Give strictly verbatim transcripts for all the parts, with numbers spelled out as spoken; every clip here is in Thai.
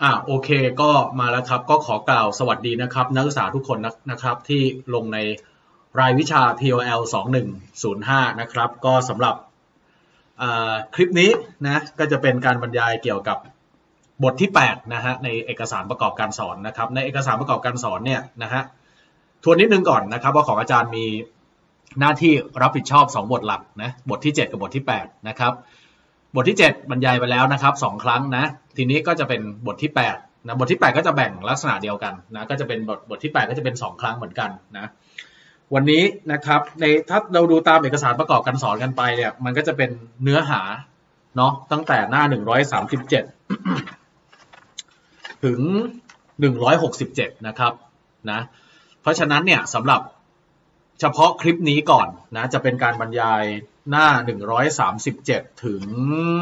อ่าโอเคก็มาแล้วครับก็ขอกล่าวสวัสดีนะครับนักศึกษาทุกคนนะนะครับที่ลงในรายวิชา พี โอ แอล สองหนึ่งศูนย์ห้านะครับก็สำหรับคลิปนี้นะก็จะเป็นการบรรยายเกี่ยวกับบทที่แปดนะฮะในเอกสารประกอบการสอนนะครับในเอกสารประกอบการสอนเนี่ยนะฮะทวนนิดนึงก่อนนะครับว่าของอาจารย์มีหน้าที่รับผิดชอบสองบทหลักนะบทที่เจ็ดกับบทที่แปดนะครับบทที่เจ็ดบรรยายไปแล้วนะครับสองครั้งนะทีนี้ก็จะเป็นบทที่แปดนะบทที่แปดก็จะแบ่งลักษณะเดียวกันนะก็จะเป็นบทบทที่แปดก็จะเป็นสองครั้งเหมือนกันนะวันนี้นะครับในถ้าเราดูตามเอกสารประกอบการสอนกันไปเนี่ยมันก็จะเป็นเนื้อหาเนาะตั้งแต่หน้าหนึ่งร้อยสามสิบเจ็ดถึงหนึ่งร้อยหกสิบเจ็ดนะครับนะเพราะฉะนั้นเนี่ยสำหรับเฉพาะคลิปนี้ก่อนนะจะเป็นการบรรยายหน้าหนึ่งร้อยสามสิบเจ็ดถึง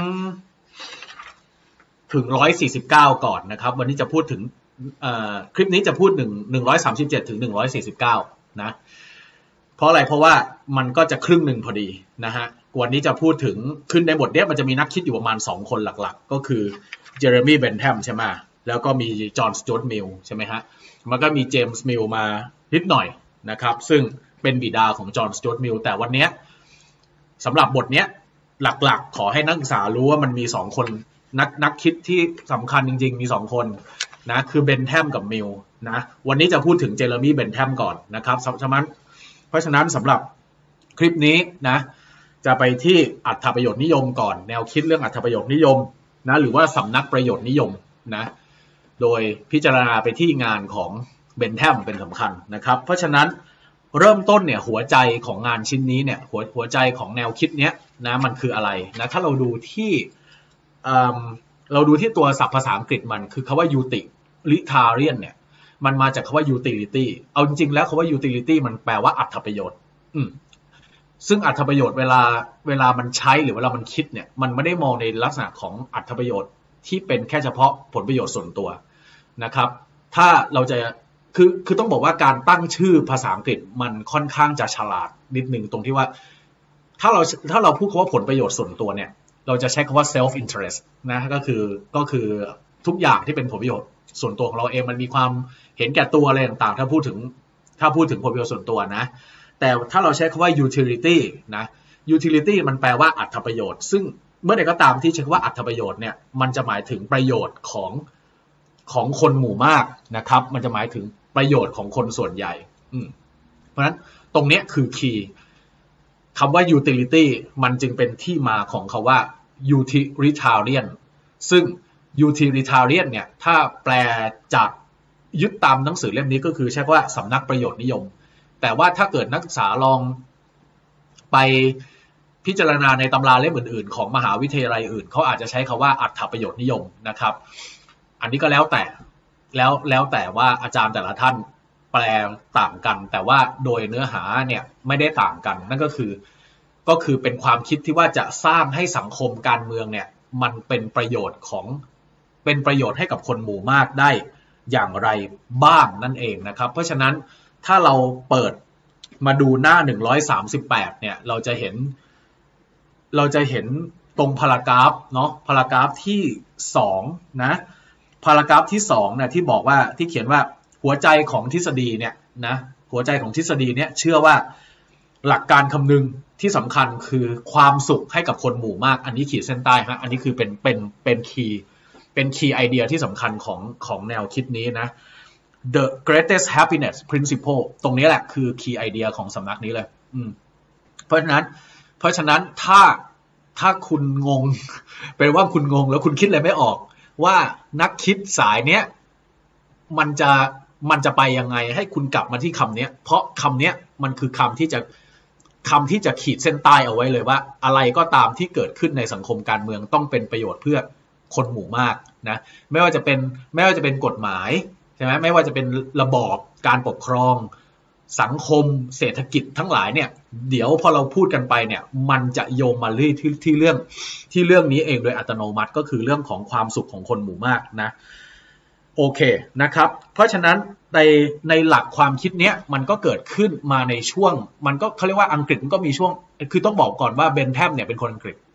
ถึงหนึ่งร้อยสี่สิบเก้าก่อนนะครับวันนี้จะพูดถึงคลิปนี้จะพูดหนึ่ง หนึ่งร้อยสามสิบเจ็ดถึงหนึ่งร้อยสี่สิบเก้านะเพราะอะไรเพราะว่ามันก็จะครึ่งหนึ่งพอดีนะฮะวันนี้จะพูดถึงขึ้นในบทเนี้ยมันจะมีนักคิดอยู่ประมาณสองคนหลักๆก็คือเจเรมี่เบนแทมใช่ไหมแล้วก็มีจอห์นสจ๊วตมิลใช่ไหมฮะมันก็มีเจมส์มิลมานิดหน่อยนะครับซึ่งเป็นบิดาของจอห์นสจ๊วตมิลแต่วันนี้สำหรับบทเนี้ยหลักๆขอให้นักศึกษารู้ว่ามันมีสองคนนักนักคิดที่สำคัญจริงๆมีสองคนนะคือเบนแทมกับมิลนะวันนี้จะพูดถึงเจเรมี่เบนแทมก่อนนะครับฉะนั้นเพราะฉะนั้นสำหรับคลิปนี้นะจะไปที่อรรถประโยชน์นิยมก่อนแนวคิดเรื่องอรรถประโยชน์นิยมนะหรือว่าสำนักประโยชน์นิยมนะโดยพิจารณาไปที่งานของเบนแทมเป็นสำคัญนะครับเพราะฉะนั้นเริ่มต้นเนี่ยหัวใจของงานชิ้นนี้เนี่ยหัวหัวใจของแนวคิดเนี้ยนะมันคืออะไรนะถ้าเราดูที่เราดูที่ตัวศัพท์ภาษาอังกฤษมันคือคำว่า utilitarian เนี่ยมันมาจากคำว่า utility เอาจริงๆแล้วคำว่า utility มันแปลว่าอรรถประโยชน์อืมซึ่งอรรถประโยชน์เวลาเวลามันใช้หรือเวลามันคิดเนี่ยมันไม่ได้มองในลักษณะของอรรถประโยชน์ที่เป็นแค่เฉพาะผลประโยชน์ส่วนตัวนะครับถ้าเราจะคือคือต้องบอกว่าการตั้งชื่อภาษาอังกฤษมันค่อนข้างจะฉลาดนิดนึงตรงที่ว่าถ้าเราถ้าเราพูดคำว่าผลประโยชน์ส่วนตัวเนี่ยเราจะใช้คำว่า self interest นะก็คือก็คือทุกอย่างที่เป็นผลประโยชน์ส่วนตัวของเราเองมันมีความเห็นแก่ตัวอะไรต่างๆถ้าพูดถึงถ้าพูดถึงผลประโยชน์ส่วนตัวนะแต่ถ้าเราใช้คำว่า utility นะ utility มันแปลว่าอรรถประโยชน์ซึ่งเมื่อใดก็ตามที่ใช้คำว่าอรรถประโยชน์เนี่ยมันจะหมายถึงประโยชน์ของของคนหมู่มากนะครับมันจะหมายถึงประโยชน์ของคนส่วนใหญ่เพราะฉะนั้นตรงนี้คือคีย์คำว่า utility มันจึงเป็นที่มาของคำว่า utilitarian ซึ่ง utilitarian เนี่ยถ้าแปลจากยึดตามหนังสือเล่มนี้ก็คือใช้คำว่าสำนักประโยชน์นิยมแต่ว่าถ้าเกิดนักศึกษาลองไปพิจารณาในตำราเล่มอื่นๆของมหาวิทยาลัยอื่นเขาอาจจะใช้คำว่าอรรถประโยชน์นิยมนะครับอันนี้ก็แล้วแต่แล้วแล้วแต่ว่าอาจารย์แต่ละท่านแปลต่างกันแต่ว่าโดยเนื้อหาเนี่ยไม่ได้ต่างกันนั่นก็คือก็คือเป็นความคิดที่ว่าจะสร้างให้สังคมการเมืองเนี่ยมันเป็นประโยชน์ของเป็นประโยชน์ให้กับคนหมู่มากได้อย่างไรบ้างนั่นเองนะครับเพราะฉะนั้นถ้าเราเปิดมาดูหน้าหนึ่งร้อยสามสิบแปดเนี่ยเราจะเห็นเราจะเห็นตรงพารากราฟเนาะพารากราฟที่สองนะพารากราฟที่สองเนี่ยที่บอกว่าที่เขียนว่าหัวใจของทฤษฎีเนี่ยนะหัวใจของทฤษฎีเนี่ยเชื่อว่าหลักการคำนึงที่สำคัญคือความสุขให้กับคนหมู่มากอันนี้ขีดเส้นใต้ฮะอันนี้คือเป็นเป็นเป็นคีย์เป็นคีย์ไอเดียที่สำคัญของของแนวคิดนี้นะ the greatest happiness principle ตรงนี้แหละคือคีย์ไอเดียของสำนักนี้เลยอืมเพราะฉะนั้นเพราะฉะนั้นถ้าถ้าคุณงงเป็นว่าคุณงงแล้วคุณคิดอะไรไม่ออกว่านักคิดสายเนี้ยมันจะมันจะไปยังไงให้คุณกลับมาที่คำนี้เพราะคำนี้มันคือคำที่จะคำที่จะขีดเส้นใต้เอาไว้เลยว่าอะไรก็ตามที่เกิดขึ้นในสังคมการเมืองต้องเป็นประโยชน์เพื่อคนหมู่มากนะไม่ว่าจะเป็นไม่ว่าจะเป็นกฎหมายใช่ไหมไม่ว่าจะเป็นระบอบการปกครองสังคมเศรษฐกิจทั้งหลายเนี่ยเดี๋ยวพอเราพูดกันไปเนี่ยมันจะโยงมาที่ที่ที่เรื่องที่เรื่องนี้เองโดยอัตโนมัติก็คือเรื่องของความสุขของคนหมู่มากนะโอเคนะครับเพราะฉะนั้นในในหลักความคิดเนี้ยมันก็เกิดขึ้นมาในช่วงมันก็เขาเรียกว่าอังกฤษมันก็มีช่วงคือต้องบอกก่อนว่าเบนแทมเนี่ยเป็นคนอังกฤษ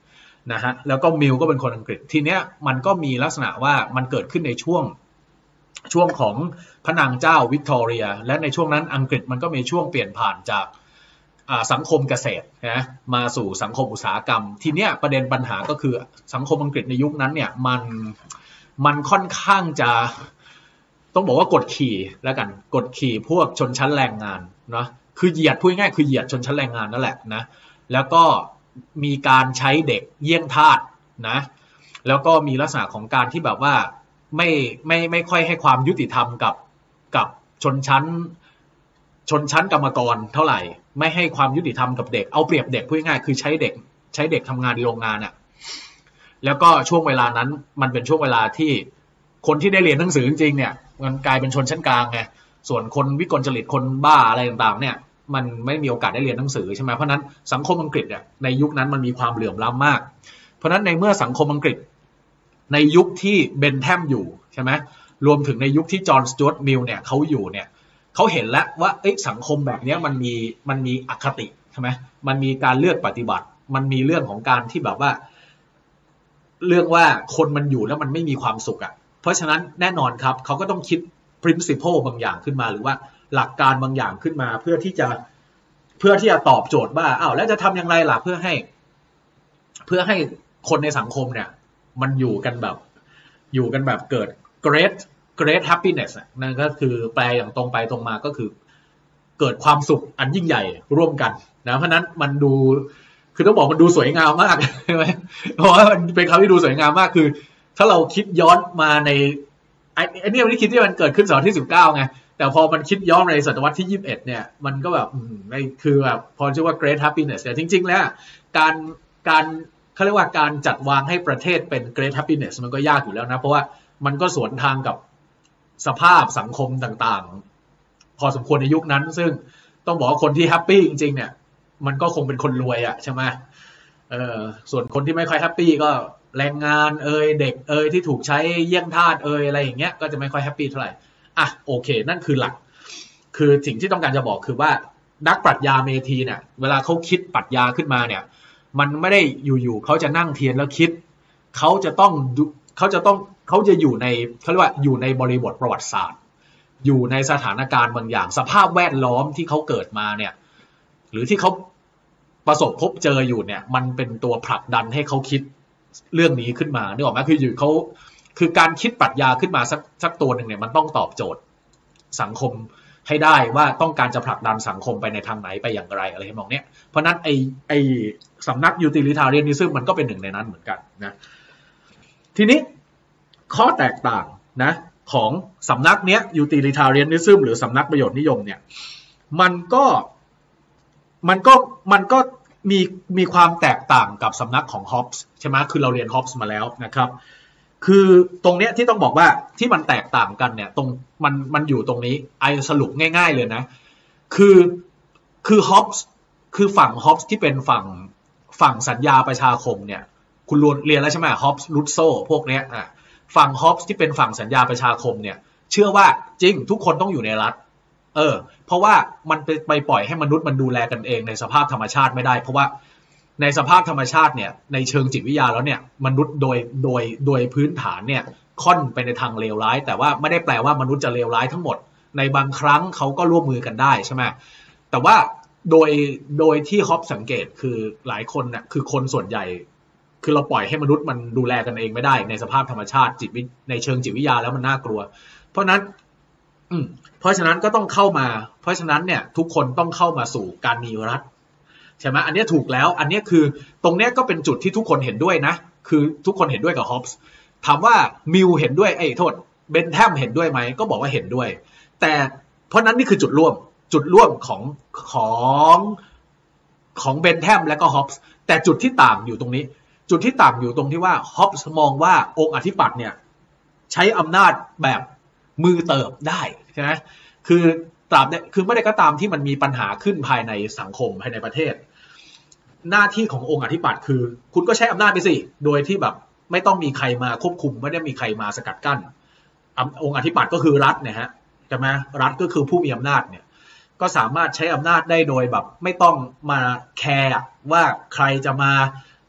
นะฮะแล้วก็มิลก็เป็นคนอังกฤษทีเนี้ยมันก็มีลักษณะว่ามันเกิดขึ้นในช่วงช่วงของพระนางเจ้าวิกตอเรียและในช่วงนั้นอังกฤษมันก็มีช่วงเปลี่ยนผ่านจากสังคมเกษตรนะมาสู่สังคมอุตสาหกรรมทีเนี้ยประเด็นปัญหาก็คือสังคมอังกฤษในยุคนั้นเนี่ยมันมันค่อนข้างจะต้องบอกว่ากดขี่แล้วกันกดขี่พวกชนชั้นแรงงานเนาะคือเหยียดพูดง่ายคือเหยียดชนชั้นแรงงานนั่นแหละนะแล้วก็มีการใช้เด็กเยี่ยงทาสนะแล้วก็มีลักษณะของการที่แบบว่าไม่ไม่ไม่ค่อยให้ความยุติธรรมกับกับชนชั้นชนชั้นกรรมกรเท่าไหร่ไม่ให้ความยุติธรรมกับเด็กเอาเปรียบเด็กพูดง่ายคือใช้เด็กใช้เด็กทำงานในโรงงานอ่ะแล้วก็ช่วงเวลานั้นมันเป็นช่วงเวลาที่คนที่ได้เรียนหนังสือจริงๆเนี่ยมันกลายเป็นชนชั้นกลางไงส่วนคนวิกลจริตคนบ้าอะไรต่างๆเนี่ยมันไม่มีโอกาสได้เรียนหนังสือใช่ไหมเพราะนั้นสังคมอังกฤษเนี่ยในยุคนั้นมันมีความเหลื่อมล้ำมากเพราะนั้นในเมื่อสังคมอังกฤษในยุคที่เบนแทมอยู่ใช่ไหมรวมถึงในยุคที่จอห์นสจ๊วตต์มิลเนี่ยเขาอยู่เนี่ยเขาเห็นแล้วว่าสังคมแบบนี้มันมีมันมีอคติใช่ไหมมันมีการเลือกปฏิบัติมันมีเรื่องของการที่แบบว่าเรื่องว่าคนมันอยู่แล้วมันไม่มีความสุขอ่ะเพราะฉะนั้นแน่นอนครับเขาก็ต้องคิด principle บางอย่างขึ้นมาหรือว่าหลักการบางอย่างขึ้นมาเพื่อที่จะเพื่อที่จะตอบโจทย์ว่าอ้าวแล้วจะทำอย่างไรล่ะเพื่อให้เพื่อให้คนในสังคมเนี่ยมันอยู่กันแบบอยู่กันแบบเกิด great great happiness นั่นก็คือแปลอย่างตรงไปตรงมาก็คือเกิดความสุขอันยิ่งใหญ่ร่วมกันนะเพราะนั้นมันดูคือต้องบอกมันดูสวยงามมากใช่ไหมเพราะว่ามันเป็นคำที่ดูสวยงามมากคือถ้าเราคิดย้อนมาในไอ้ไอ้นี่ไม่ได้คิดที่มันเกิดขึ้นศตวรรษที่สิบเก้าไงแต่พอมันคิดย้อนในศตวรรษที่ยี่สิบเอ็ดเนี่ยมันก็แบบไม่คือแบบพอชื่อว่า great happiness แต่จริงๆแล้วการการเขาเรียกว่าการจัดวางให้ประเทศเป็น great happiness มันก็ยากอยู่แล้วนะเพราะว่ามันก็สวนทางกับสภาพสังคมต่างๆพอสมควรในยุคนั้นซึ่งต้องบอกว่าคนที่แฮปปี้จริงๆเนี่ยมันก็คงเป็นคนรวยอ่ะใช่ไหมเออส่วนคนที่ไม่ค่อยแฮปปี้ก็แรงงานเอ่ยเด็กเอ่ยที่ถูกใช้เยี่ยงทาสเอ่ยอะไรอย่างเงี้ยก็จะไม่ค่อยแฮปปี้เท่าไหร่อ่ะโอเคนั่นคือหลักคือสิ่งที่ต้องการจะบอกคือว่านักปรัชญาเมธีเนี่ยเวลาเขาคิดปรัชญาขึ้นมาเนี่ยมันไม่ได้อยู่ๆเขาจะนั่งเทียนแล้วคิดเขาจะต้องเขาจะต้องเขาจะอยู่ในเขาเรียกว่าอยู่ในบริบทประวัติศาสตร์อยู่ในสถานการณ์บางอย่างสภาพแวดล้อมที่เขาเกิดมาเนี่ยหรือที่เขาประสบพบเจออยู่เนี่ยมันเป็นตัวผลักดันให้เขาคิดเรื่องนี้ขึ้นมานึกออกไหมคืออยู่เขาคือการคิดปรัชญาขึ้นมาสักสักตัวหนึ่งเนี่ยมันต้องตอบโจทย์สังคมให้ได้ว่าต้องการจะผลักดันสังคมไปในทางไหนไปอย่างไรอะไรมองเนี้ยเพราะนั้นไอไอสำนัก utilitarianism มันก็เป็นหนึ่งในนั้นเหมือนกันนะทีนี้ข้อแตกต่างนะของสำนักเนี้ย utilitarianism หรือสำนักประโยชน์นิยมเนี่ยมันก็มันก็มันก็มีมีความแตกต่างกับสำนักของ Hobbes ใช่ไหมคือเราเรียน Hobbes มาแล้วนะครับคือตรงเนี้ยที่ต้องบอกว่าที่มันแตกต่างกันเนี่ยตรงมันมันอยู่ตรงนี้ไอ้สรุปง่ายๆเลยนะคือคือ Hobbes คือฝั่ง Hobbes ที่เป็นฝั่งฝั่งสัญญาประชาคมเนี่ยคุณเรียนแล้วใช่ไหม Hobbes Rousseau พวกเนี้ยอ่ะฝั่ง Hobbes ที่เป็นฝั่งสัญญาประชาคมเนี่ยเชื่อว่าจริงทุกคนต้องอยู่ในรัฐเออเพราะว่ามันไปไปปล่อยให้มนุษย์มันดูแลกันเองในสภาพธรรมชาติไม่ได้เพราะว่าในสภาพธรรมชาติเนี่ยในเชิงจิตวิทยาแล้วเนี่ยมนุษย์โดยโดยโดยพื้นฐานเนี่ยค่อนไปในทางเลวร้ายแต่ว่าไม่ได้แปลว่ามนุษย์จะเลวร้ายทั้งหมดในบางครั้งเขาก็ร่วมมือกันได้ใช่ไหมแต่ว่าโดยโดยที่ฮอปสังเกตคือหลายคนเนี่ยคือคนส่วนใหญ่คือเราปล่อยให้มนุษย์มันดูแลกันเองไม่ได้ในสภาพธรรมชาติจิตในเชิงจิตวิทยาแล้วมันน่ากลัวเพราะนั้นอืมเพราะฉะนั้นก็ต้องเข้ามาเพราะฉะนั้นเนี่ยทุกคนต้องเข้ามาสู่การมีรัฐใช่ไหมอันนี้ถูกแล้วอันนี้คือตรงนี้ก็เป็นจุดที่ทุกคนเห็นด้วยนะคือทุกคนเห็นด้วยกับฮอปส์ถามว่ามิลเห็นด้วยไอ้โทษเบนแทมเห็นด้วยไหมก็บอกว่าเห็นด้วยแต่เพราะนั้นนี่คือจุดร่วมจุดร่วมของของของเบนแทมและก็ฮอปส์แต่จุดที่ต่างอยู่ตรงนี้จุดที่ต่างอยู่ตรงที่ว่าฮอปส์มองว่าองค์อธิปัตย์เนี่ยใช้อำนาจแบบมือเติบได้ใช่ไหมคือตราบเนี่ยคือไม่ได้ก็ตามที่มันมีปัญหาขึ้นภายในสังคมภายในประเทศหน้าที่ขององค์อธิปัตย์คือคุณก็ใช้อำนาจไปสิโดยที่แบบไม่ต้องมีใครมาควบคุมไม่ได้มีใครมาสกัดกั้นองค์อธิปัตย์ก็คือรัฐเนี่ยฮะใช่ไหมรัฐก็คือผู้มีอำนาจเนี่ยก็สามารถใช้อำนาจได้โดยแบบไม่ต้องมาแคร์ว่าใครจะมา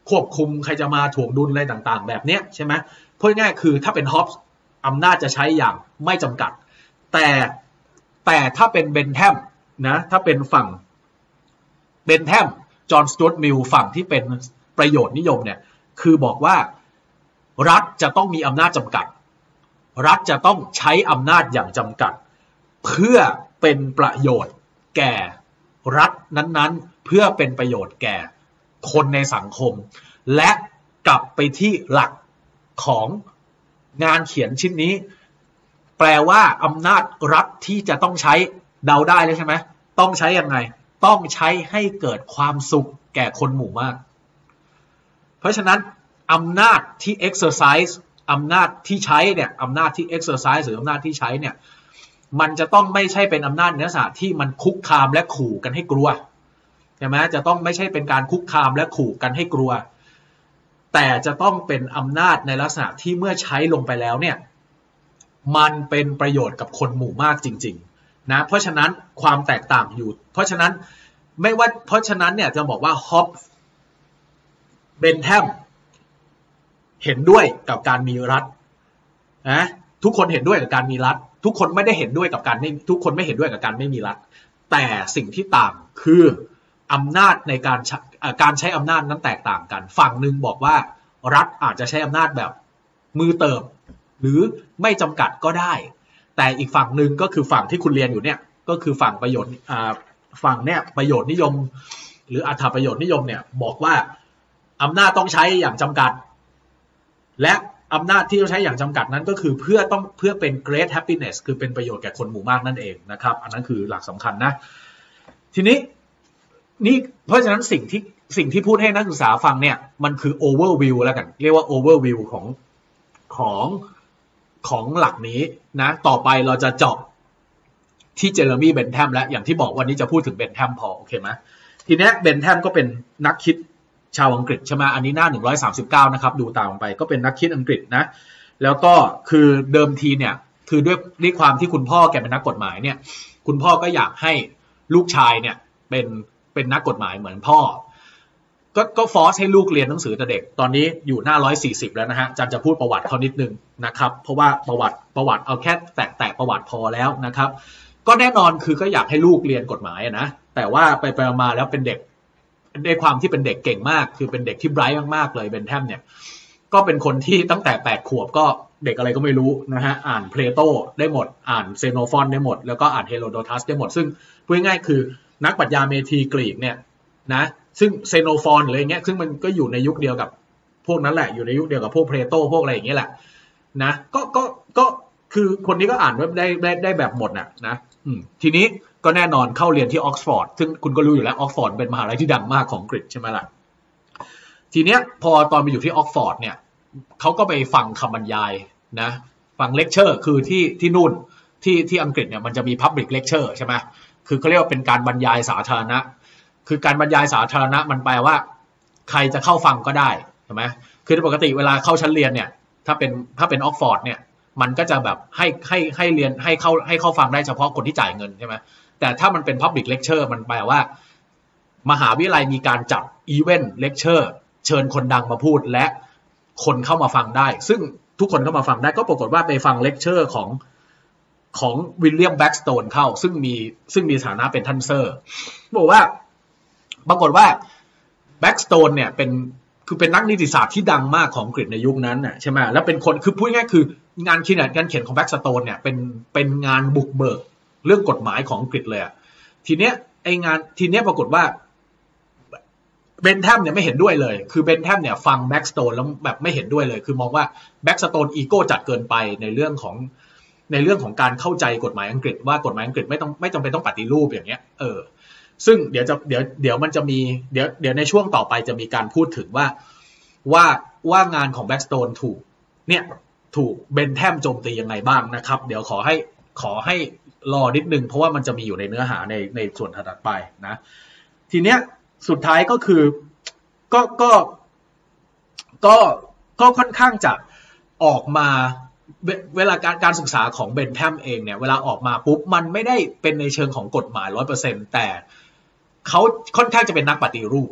ควบคุมใครจะมาถ่วงดุลอะไรต่างๆแบบเนี้ยใช่ไหมพูดง่ายคือถ้าเป็นฮอปส์อำนาจจะใช้อย่างไม่จำกัดแต่แต่ถ้าเป็นเบนแทมนะถ้าเป็นฝั่งเบนแทมจอห์นสจ๊วตมิลฝั่งที่เป็นประโยชน์นิยมเนี่ยคือบอกว่ารัฐจะต้องมีอำนาจจำกัดรัฐจะต้องใช้อำนาจอย่างจำกัดเพื่อเป็นประโยชน์แก่รัฐนั้นๆเพื่อเป็นประโยชน์แก่คนในสังคมและกลับไปที่หลักของงานเขียนชิ้นนี้แปลว่าอำนาจรัฐที่จะต้องใช้เดาได้เลยใช่ไหมต้องใช้ยังไงต้องใช้ให้เกิดความสุขแก่คนหมู่มากเพราะฉะนั้นอำนาจที่ exercise อำนาจที่ใช้เนี่ยอำนาจที่ exercise หรืออำนาจที่ใช้เนี่ยมันจะต้องไม่ใช่เป็นอำนาจในลักษณะที่มันคุกคามและขู่กันให้กลัวใช่ไหมจะต้องไม่ใช่เป็นการคุกคามและขู่กันให้กลัวแต่จะต้องเป็นอำนาจในลักษณะที่เมื่อใช้ลงไปแล้วเนี่ยมันเป็นประโยชน์กับคนหมู่มากจริงๆนะเพราะฉะนั้นความแตกต่างอยู่เพราะฉะนั้นไม่ว่าเพราะฉะนั้นเนี่ยจะบอกว่าฮอปเบนแทมเห็นด้วยกับการมีรัฐนะทุกคนเห็นด้วยกับการมีรัฐทุกคนไม่ได้เห็นด้วยกับการไม่ทุกคนไม่เห็นด้วยกับการไม่มีรัฐแต่สิ่งที่ต่างคืออำนาจในการการใช้อำนาจนั้นแตกต่างกันฝั่งหนึ่งบอกว่ารัฐอาจจะใช้อำนาจแบบมือเติบหรือไม่จำกัดก็ได้แต่อีกฝั่งหนึ่งก็คือฝั่งที่คุณเรียนอยู่เนี่ยก็คือฝั่งประโยชน์ฝั่งเนี่ยประโยชน์นิยมหรืออรรถประโยชน์นิยมเนี่ยบอกว่าอำนาจต้องใช้อย่างจำกัดและอำนาจที่ต้องใช้อย่างจำกัดนั้นก็คือเพื่อต้องเพื่อเป็น great happiness คือเป็นประโยชน์แก่คนหมู่มากนั่นเองนะครับอันนั้นคือหลักสำคัญนะทีนี้นี่เพราะฉะนั้นสิ่งที่สิ่งที่พูดให้นักศึกษาฟังเนี่ยมันคือ overview แล้วกันเรียกว่า overview ของของของหลักนี้นะต่อไปเราจะเจาะที่เจเรมี่เบนแทมแล้วอย่างที่บอกวันนี้จะพูดถึงเบนแทมพอโอเคไหมทีนี้เบนแทมก็เป็นนักคิดชาวอังกฤษใช่ไหมอันนี้หน้าหนึ่งร้อยสามสิบเก้านะครับดูตามไปก็เป็นนักคิดอังกฤษนะแล้วก็คือเดิมทีเนี่ยคือด้วยด้วยความที่คุณพ่อแกเป็นนักกฎหมายเนี่ยคุณพ่อก็อยากให้ลูกชายเนี่ยเป็นเป็นนักกฎหมายเหมือนพ่อก็ก็ฟอร์สให้ลูกเรียนหนังสือแต่เด็กตอนนี้อยู่หน้าหนึ่งร้อยสี่สิบแล้วนะฮะจันจะพูดประวัติเขานิดนึงนะครับเพราะว่าประวัติประวัติเอาแค่แตะแตะประวัติพอแล้วนะครับก็แน่นอนคือก็อยากให้ลูกเรียนกฎหมายนะแต่ว่าไปไปมาแล้วเป็นเด็กด้วยความที่เป็นเด็กเก่งมากคือเป็นเด็กที่ไบรท์มากๆเลยเบนแทมเนี่ยก็เป็นคนที่ตั้งแต่แปดขวบก็เด็กอะไรก็ไม่รู้นะฮะอ่านเพลโตได้หมดอ่านเซโนฟอนได้หมดแล้วก็อ่านเฮโรโดทัสได้หมดซึ่งพูดง่ายๆคือนักปรัชญาเมธีกรีกเนี่ยนะซึ่งเซโนฟอนอะไรเงี้ยซึ่งมันก็อยู่ในยุคเดียวกับพวกนั้นแหละอยู่ในยุคเดียวกับพวกเพลโตพวกอะไรอย่างเงี้ยแหละนะก็ก็ก็คือคนนี้ก็อ่านได้ได้ได้แบบหมดน่ะนะอืมทีนี้ก็แน่นอนเข้าเรียนที่ออกซฟอร์ดซึ่งคุณก็รู้อยู่แล้วออกซฟอร์ดเป็นมหาลัยที่ดังมากของอังกฤษใช่ไหมล่ะทีเนี้ยพอตอนไปอยู่ที่ออกซฟอร์ดเนี่ยเขาก็ไปฟังคำบรรยายนะฟังเลคเชอร์คือที่ที่นู่นที่ที่อังกฤษเนี่ยมันจะมี Public Lecture ใช่ไหมคือเขาเรียกว่าเป็นการบรรยายสาธารณะคือการบรรยายสาธารณะมันแปลว่าใครจะเข้าฟังก็ได้ใช่ไหมคือปกติเวลาเข้าชั้นเรียนเนี่ยถ้าเป็นถ้าเป็นออกซฟอร์ดเนี่ยมันก็จะแบบให้ให้ให้เรียนให้เข้าให้เข้าฟังได้เฉพาะคนที่จ่ายเงินใช่ไหมแต่ถ้ามันเป็น Public Lecture มันแปลว่ามหาวิทยาลัยมีการจัดอีเวนต์เลคเชอร์เชิญคนดังมาพูดและคนเข้ามาฟังได้ซึ่งทุกคนเข้ามาฟังได้ก็ปรากฏว่าไปฟังเลคเชอร์ของของวิลเลียมแบ็กสโตนเข้าซึ่งมีซึ่งมีฐานะเป็นท่านเซอร์บอกว่าปรากฏว่าแบ็กสโตนเนี่ยเป็นคือเป็นนักนิติศาสตร์ที่ดังมากของอังกฤษในยุคนั้นน่ะใช่ไหมแล้วเป็นคนคือพูดง่ายๆคืองานเขียนการเขียนของแบ็กสโตนเนี่ยเป็นเป็นงานบุกเบิกเรื่องกฎหมายของอังกฤษเลยอ่ะทีเนี้ยไองานทีเนี้ยปรากฏว่าเบนแทมเนี่ยไม่เห็นด้วยเลยคือเบนแทมเนี่ยฟังแบ็กสโตนแล้วแบบไม่เห็นด้วยเลยคือมองว่าแบ็กสโตนอีโก้จัดเกินไปในเรื่องของในเรื่องของการเข้าใจกฎหมายอังกฤษว่ากฎหมายอังกฤษไม่ต้องไม่จำเป็นต้องปฏิรูปอย่างเงี้ยเออซึ่งเดี๋ยวจะเดี๋ยวเดี๋ยวมันจะมีเดี๋ยวเดี๋ยวในช่วงต่อไปจะมีการพูดถึงว่าว่าว่างานของแบ็กสโตนถูกเนี่ยถูกเบนแทมโจมตียังไงบ้างนะครับเดี๋ยวขอให้ขอให้รอนิดนึงเพราะว่ามันจะมีอยู่ในเนื้อหาในในส่วนถัดไปนะทีเนี้ยสุดท้ายก็คือก็ก็ก็ก็ค่อนข้างจะออกมาเวลาการการศึกษาของเบนแทมเองเนี่ยเวลาออกมาปุ๊บมันไม่ได้เป็นในเชิงของกฎหมาย ร้อยเปอร์เซ็นต์ แต่เขาค่อนข้างจะเป็นนักปฏิรูป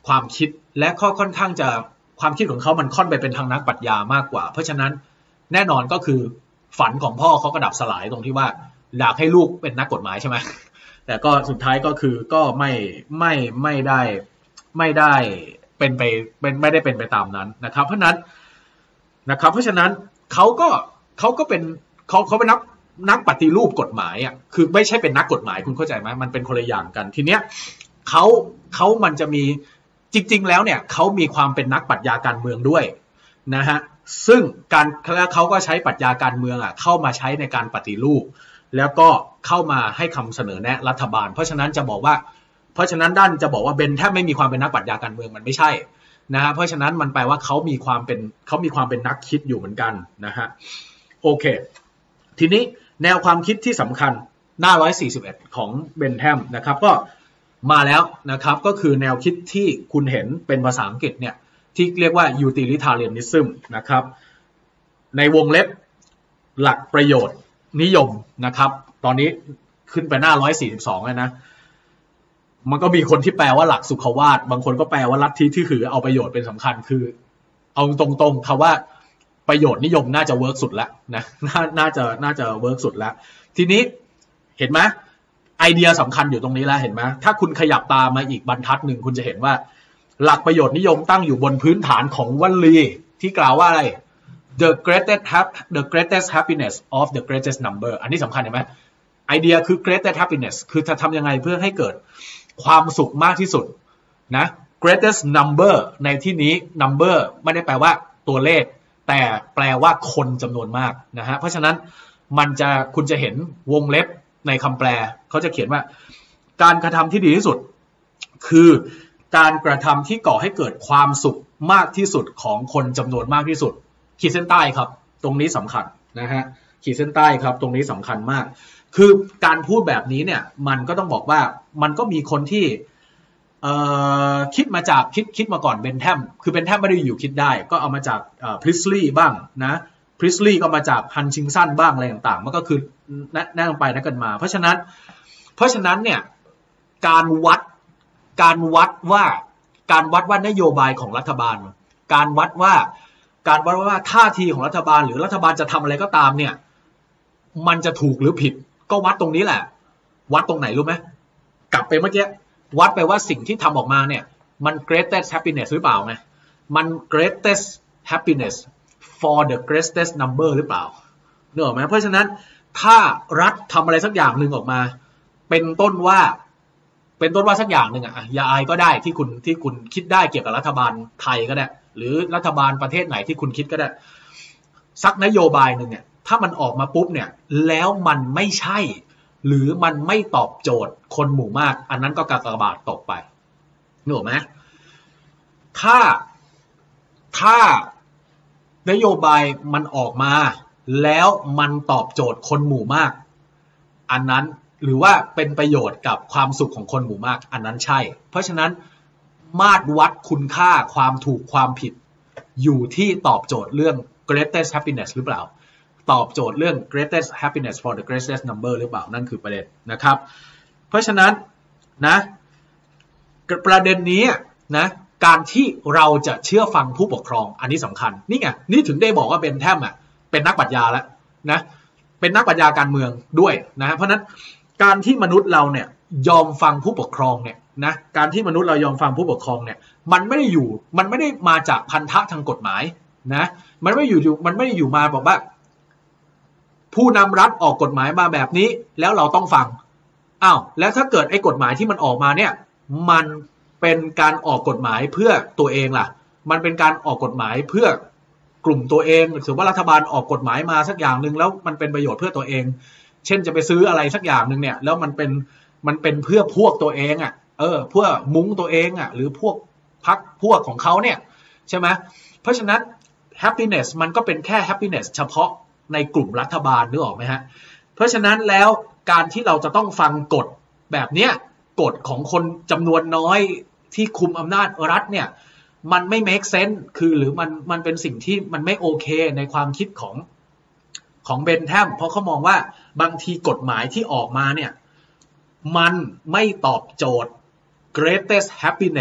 ความคิดและข้อค่อนข้างจะความคิดของเขามันค่อนไปเป็นทางนักปรัชญามากกว่าเพราะฉะนั้นแน่นอนก็คือฝันของพ่อเขาก็ดับสลายตรงที่ว่าอยากให้ลูกเป็นนักกฎหมายใช่ไหมแต่ก็สุดท้ายก็คือก็ไม่ไม่ไม่ได้ไม่ได้เป็นไปเป็นไม่ได้เป็นไปตามนั้นนะครับเพราะนั้นนะครับเพราะฉะนั้นเขาก็เขาก็เป็นเขาเขาเป็นนักนักปฏิรูปกฎหมายอ่ะคือไม่ใช่เป็นนักกฎหมายคุณเข้าใจไหมมันเป็นคนละอย่างกันทีเนี้ยเขาเขามันจะมีจริงๆแล้วเนี่ยเขามีความเป็นนักปรัชญาการเมืองด้วยนะฮะซึ่งการแล้วเขาก็ใช้ปรัชญาการเมืองอ่ะเข้ามาใช้ในการปฏิรูปแล้วก็เข้ามาให้คำเสนอแนะรัฐบาลเพราะฉะนั้นจะบอกว่าเพราะฉะนั้นด้านจะบอกว่าเบนแทบไม่มีความเป็นนักปรัชญาการเมืองมันไม่ใช่นะฮะเพราะฉะนั้นมันแปลว่าเขามีความเป็นเขามีความเป็นนักคิดอยู่เหมือนกันนะฮะโอเคทีนี้แนวความคิดที่สำคัญหน้าหนึ่งร้อยสี่สิบเอ็ดของเบนแทมนะครับก็มาแล้วนะครับก็คือแนวคิดที่คุณเห็นเป็นภาษาอังกฤษเนี่ยที่เรียกว่า utilitarianism นะครับในวงเล็บหลักประโยชน์นิยมนะครับตอนนี้ขึ้นไปหน้าหนึ่งร้อยสี่สิบสองแล้วนะมันก็มีคนที่แปลว่าหลักสุขวาทบางคนก็แปลว่าลัทธิที่คือเอาประโยชน์เป็นสำคัญคือเอาตรงๆคำว่าประโยชน์นิยมน่าจะเวิร์กสุดแล้วนะน่าจะน่าจะเวิร์กสุดแล้วทีนี้เห็นไหมไอเดียสำคัญอยู่ตรงนี้แล้วเห็นไหมถ้าคุณขยับตามมาอีกบรรทัดหนึ่งคุณจะเห็นว่าหลักประโยชน์นิยมตั้งอยู่บนพื้นฐานของวลีที่กล่าวว่าอะไร the greatest the greatest happiness of the greatest number อันนี้สำคัญเห็นไหมไอเดียคือ greatest happiness คือจะทำยังไงเพื่อให้เกิดความสุขมากที่สุดนะ greatest number ในที่นี้ number ไม่ได้แปลว่าตัวเลขแต่แปลว่าคนจำนวนมากนะฮะเพราะฉะนั้นมันจะคุณจะเห็นวงเล็บในคำแปลเขาจะเขียนว่าการกระทำที่ดีที่สุดคือการกระทำที่ก่อให้เกิดความสุขมากที่สุดของคนจำนวนมากที่สุดขีดเส้นใต้ครับตรงนี้สำคัญนะฮะขีดเส้นใต้ครับตรงนี้สำคัญมากคือการพูดแบบนี้เนี่ยมันก็ต้องบอกว่ามันก็มีคนที่เอ่อคิดมาจากคิดคิดมาก่อนเบนแทมคือเบนแทมไม่ได้อยู่คิดได้ก็เอามาจากเอ่อพริสลีย์บ้างนะพริสลีย์ก็มาจากฮันชิงสันบ้างอะไรต่างๆมันก็คือแน่นไปนักกันมาเพราะฉะนั้นเพราะฉะนั้นเนี่ยการวัดการวัดว่าการวัดว่านโยบายของรัฐบาลการวัดว่าการวัดว่าท่าทีของรัฐบาลหรือรัฐบาลจะทำอะไรก็ตามเนี่ยมันจะถูกหรือผิดก็วัดตรงนี้แหละวัดตรงไหนรู้ไหมกลับไปเมื่อกี้วัดไปว่าสิ่งที่ทำออกมาเนี่ยมัน greatest happiness หรือเปล่าไงมัน greatest happiness for the greatest number หรือเปล่าเนอะไหมเพราะฉะนั้นถ้ารัฐทำอะไรสักอย่างหนึ่งออกมาเป็นต้นว่าเป็นต้นว่าสักอย่างหนึ่งอ่ะอย่าอายก็ได้ที่คุณที่คุณคิดได้เกี่ยวกับรัฐบาลไทยก็ได้หรือรัฐบาลประเทศไหนที่คุณคิดก็ได้สักนโยบายหนึ่งเนี่ยถ้ามันออกมาปุ๊บเนี่ยแล้วมันไม่ใช่หรือมันไม่ตอบโจทย์คนหมู่มากอันนั้นก็กากบาทตกไปนึกออกไหมถ้าถ้านโยบายมันออกมาแล้วมันตอบโจทย์คนหมู่มากอันนั้นหรือว่าเป็นประโยชน์กับความสุขของคนหมู่มากอันนั้นใช่เพราะฉะนั้นมาตรวัดคุณค่าความถูกความผิดอยู่ที่ตอบโจทย์เรื่อง greatest happiness หรือเปล่าตอบโจทย์เรื่อง greatest happiness for the greatest number หรือเปล่านั่นคือประเด็นนะครับเพราะฉะนั้นนะประเด็นนี้นะการที่เราจะเชื่อฟังผู้ปกครองอันนี้สำคัญนี่ไงนี่ถึงได้บอกว่าเบนแทมอ่ะเป็นนักปรัชญาแล้วนะเป็นนักปรัชญาการเมืองด้วยนะเพราะนั้นการที่มนุษย์เราเนี่ยยอมฟังผู้ปกครองเนี่ยนะการที่มนุษย์เรายอมฟังผู้ปกครองเนี่ยมันไม่ได้อยู่มันไม่ได้มาจากพันธะทางกฎหมายนะมันไม่อยู่อยู่มันไม่ได้อยู่มาบอกว่าผู้นำรัฐออกกฎหมายมาแบบนี้แล้วเราต้องฟังอ้าวแล้วถ้าเกิดไอ้กฎหมายที่มันออกมาเนี่ยมันเป็นการออกกฎหมายเพื่อตัวเองล่ะมันเป็นการออกกฎหมายเพื่อกลุ่มตัวเองหรือว่ารัฐบาลออกกฎหมายมาสักอย่างนึงแล้วมันเป็นประโยชน์เพื่อตัวเองเช่นจะไปซื้ออะไรสักอย่างนึงเนี่ยแล้วมันเป็นมันเป็นเพื่อพวกตัวเองอ่ะเออเพื่อมุ้งตัวเองอ่ะหรือพวกพรรคพวกของเขาเนี่ยใช่ไหมเพราะฉะนั้น happiness มันก็เป็นแค่ happiness เฉพาะในกลุ่มรัฐบาลนึกออกไหมฮะเพราะฉะนั้นแล้วการที่เราจะต้องฟังกฎแบบเนี้ยกฎของคนจำนวนน้อยที่คุมอำนาจรัฐเนี่ยมันไม่ make sense คือหรือมันมันเป็นสิ่งที่มันไม่โอเคในความคิดของของเบนแทมเพราะเขามองว่าบางทีกฎหมายที่ออกมาเนี่ยมันไม่ตอบโจทย์ greatest happiness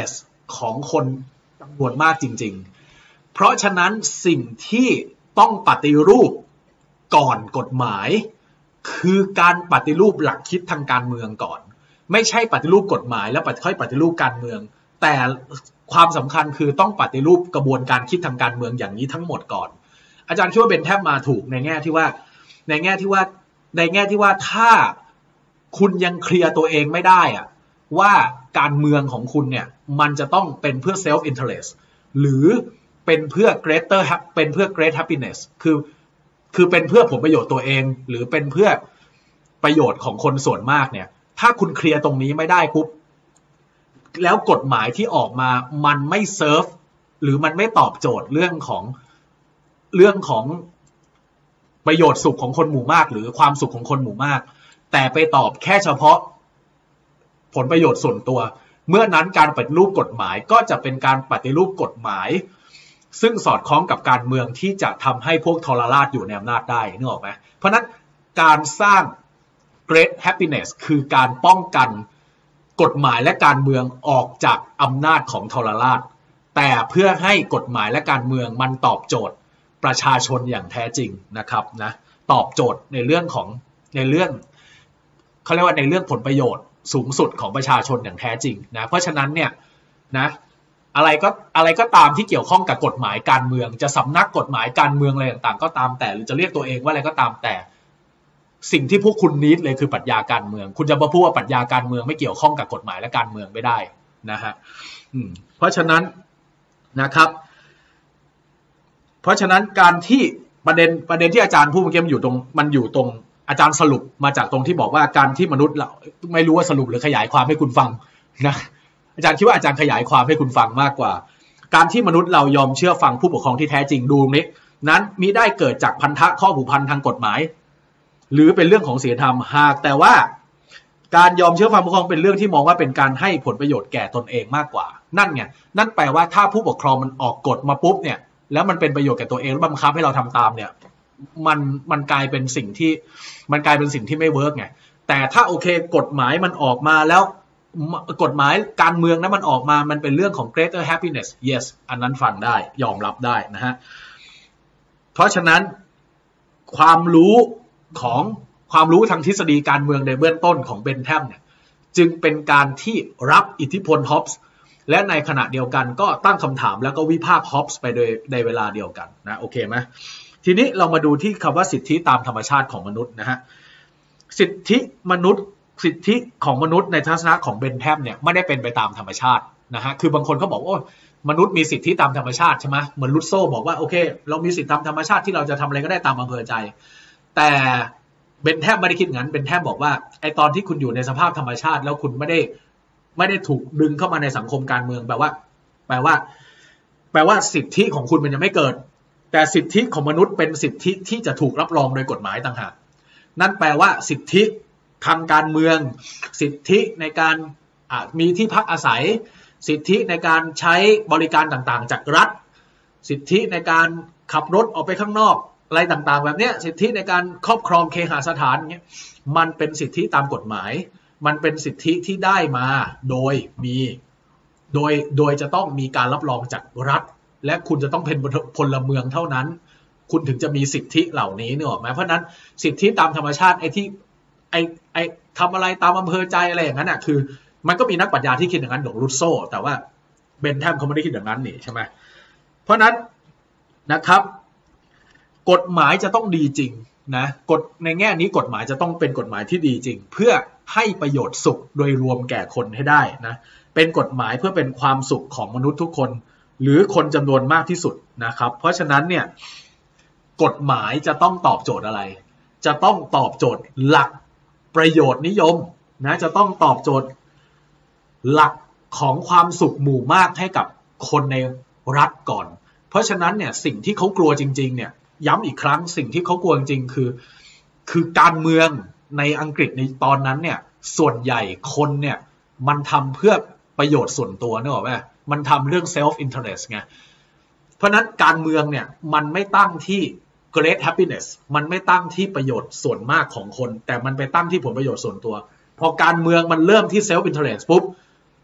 ของคนจำนวนมากจริงๆเพราะฉะนั้นสิ่งที่ต้องปฏิรูปก่อนกฎหมายคือการปฏิรูปหลักคิดทางการเมืองก่อนไม่ใช่ปฏิรูปกฎหมายแล้วค่อยปฏิรูปการเมืองแต่ความสำคัญคือต้องปฏิรูปกระบวนการคิดทางการเมืองอย่างนี้ทั้งหมดก่อนอาจารย์คิดว่าเบนแทบมาถูกในแง่ที่ว่าในแง่ที่ว่าในแง่ที่ว่าถ้าคุณยังเคลียร์ตัวเองไม่ได้อะว่าการเมืองของคุณเนี่ยมันจะต้องเป็นเพื่อ self interest หรือเป็นเพื่อ greater เป็นเพื่อ great happiness คือคือเป็นเพื่อผลประโยชน์ตัวเองหรือเป็นเพื่อประโยชน์ของคนส่วนมากเนี่ยถ้าคุณเคลียร์ตรงนี้ไม่ได้ปุ๊บแล้วกฎหมายที่ออกมามันไม่เซิร์ฟหรือมันไม่ตอบโจทย์เรื่องของเรื่องของประโยชน์สุขของคนหมู่มากหรือความสุขของคนหมู่มากแต่ไปตอบแค่เฉพาะผลประโยชน์ส่วนตัวเมื่อนั้นการปฏิรูปกฎหมายก็จะเป็นการปฏิรูปกฎหมายซึ่งสอดคล้องกับการเมืองที่จะทำให้พวกทรราชอยู่ในอำนาจได้นึกออกไหมเพราะนั้นการสร้าง great happiness คือการป้องกันกฎหมายและการเมืองออกจากอำนาจของทรราชแต่เพื่อให้กฎหมายและการเมืองมันตอบโจทย์ประชาชนอย่างแท้จริงนะครับนะตอบโจทย์ในเรื่องของในเรื่องเขาเรียกว่าในเรื่องผลประโยชน์สูงสุดของประชาชนอย่างแท้จริงนะเพราะฉะนั้นเนี่ยนะอะไรก็อะไรก็ตามที่เกี่ยวข้องกับกฎหมายการเมืองจะสำนักกฎหมายการเมืองอะไรต่างๆก็ตามแต่หรือจะเรียกตัวเองว่าอะไรก็ตามแต่สิ่งที่พวกคุณนิดเลยคือปรัชญาการเมืองคุณจะมาพูดว่าปรัชญาการเมืองไม่เกี่ยวข้องกับกฎหมายและการเมืองไม่ได้นะฮะเพราะฉะนั้นนะครับเพราะฉะนั้นการที่ประเด็นประเด็นที่อาจารย์พูดเมื่อกี้มันอยู่ตรงมันอยู่ตรงอาจารย์สรุปมาจากตรงที่บอกว่าการที่มนุษย์เราไม่รู้ว่าสรุปหรือขยายความให้คุณฟังนะอาจารย์คิดว่าอาจารย์ขยายความให้คุณฟังมากกว่าการที่มนุษย์เรายอมเชื่อฟังผู้ปกครองที่แท้จริงดูนี้นั้นมิได้เกิดจากพันธะข้อผูกพันทางกฎหมายหรือเป็นเรื่องของศีลธรรมหากแต่ว่าการยอมเชื่อฟังผู้ปกครองเป็นเรื่องที่มองว่าเป็นการให้ผลประโยชน์แก่ตนเองมากกว่านั่นไงนั่นแปลว่าถ้าผู้ปกครองมันออกกฎมาปุ๊บเนี่ยแล้วมันเป็นประโยชน์แก่ตัวเองแล้วบังคับให้เราทำตามเนี่ยมันมันกลายเป็นสิ่งที่มันกลายเป็นสิ่งที่ไม่เวิร์กไงแต่ถ้าโอเคกฎหมายมันออกมาแล้วกฎหมายการเมืองนั้นมันออกมามันเป็นเรื่องของ greater happiness yes อันนั้นฟังได้ยอมรับได้นะฮะเพราะฉะนั้นความรู้ของความรู้ทางทฤษฎีการเมืองในเบื้องต้นของเบนแทมเนี่ยจึงเป็นการที่รับอิทธิพลฮอปส์และในขณะเดียวกันก็ตั้งคำถามแล้วก็วิพากษ์ฮอปส์ไปโดยในเวลาเดียวกันนะโอเคไหมทีนี้เรามาดูที่คำว่าสิทธิตามธรรมชาติของมนุษย์นะฮะสิทธิมนุษย์สิทธิของมนุษย์ในทัศนะของเบนแทมเนี่ยไม่ได้เป็นไปตามธรรมชาตินะฮะคือบางคนเขาบอกว่ามนุษย์มีสิทธิตามธรรมชาติใช่ไหมเหมือนลุสโซ่บอกว่าโอเคเรามีสิทธิตามธรรมชาติที่เราจะทำอะไรก็ได้ตามอำเภอใจแต่เบนแทมไม่ได้คิดงั้นเบนแทมบอกว่าไอตอนที่คุณอยู่ในสภาพธรรมชาติแล้วคุณไม่ได้ไม่ได้ถูกดึงเข้ามาในสังคมการเมืองแปลว่าแปลว่าแปลว่าสิทธิของคุณมันยังไม่เกิดแต่สิทธิของมนุษย์เป็นสิทธิที่จะถูกรับรองโดยกฎหมายต่างหากนั่นแปลว่าสิทธิทางการเมืองสิทธิในการมีที่พักอาศัยสิทธิในการใช้บริการต่างๆจากรัฐสิทธิในการขับรถออกไปข้างนอกอะไรต่างๆแบบนี้สิทธิในการครอบครองเคหสถานเงี้ยมันเป็นสิทธิตามกฎหมายมันเป็นสิทธิที่ได้มาโดยมีโดยโดยจะต้องมีการรับรองจากรัฐและคุณจะต้องเป็นพลเมืองเท่านั้นคุณถึงจะมีสิทธิเหล่านี้นึกออกไหมเพราะนั้นสิทธิตามธรรมชาติไอ้ที่ไอ้ไอ้ทำอะไรตามอำเภอใจอะไรอย่างนั้นอ่ะคือมันก็มีนักปรัชญาที่คิดอย่างนั้นอย่างรูสโซ่แต่ว่าเบนแทมเขาไม่ได้คิดอย่างนั้นนี่ใช่ไหมเพราะนั้นนะครับกฎหมายจะต้องดีจริงนะกฎในแง่นี้กฎหมายจะต้องเป็นกฎหมายที่ดีจริงเพื่อให้ประโยชน์สุขโดยรวมแก่คนให้ได้นะเป็นกฎหมายเพื่อเป็นความสุขของมนุษย์ทุกคนหรือคนจำนวนมากที่สุดนะครับเพราะฉะนั้นเนี่ยกฎหมายจะต้องตอบโจทย์อะไรจะต้องตอบโจทย์หลักประโยชน์นิยมนะจะต้องตอบโจทย์หลักของความสุขหมู่มากให้กับคนในรัฐก่อนเพราะฉะนั้นเนี่ยสิ่งที่เขากลัวจริงๆเนี่ยย้ำอีกครั้งสิ่งที่เขากลัวจริงๆคือคือการเมืองในอังกฤษในตอนนั้นเนี่ยส่วนใหญ่คนเนี่ยมันทำเพื่อประโยชน์ส่วนตัวนึกออกไหมมันทำเรื่อง self interest ไงเพราะนั้นการเมืองเนี่ยมันไม่ตั้งที่ great happiness มันไม่ตั้งที่ประโยชน์ส่วนมากของคนแต่มันไปตั้งที่ผลประโยชน์ส่วนตัวพอการเมืองมันเริ่มที่ self interest ปุ๊บ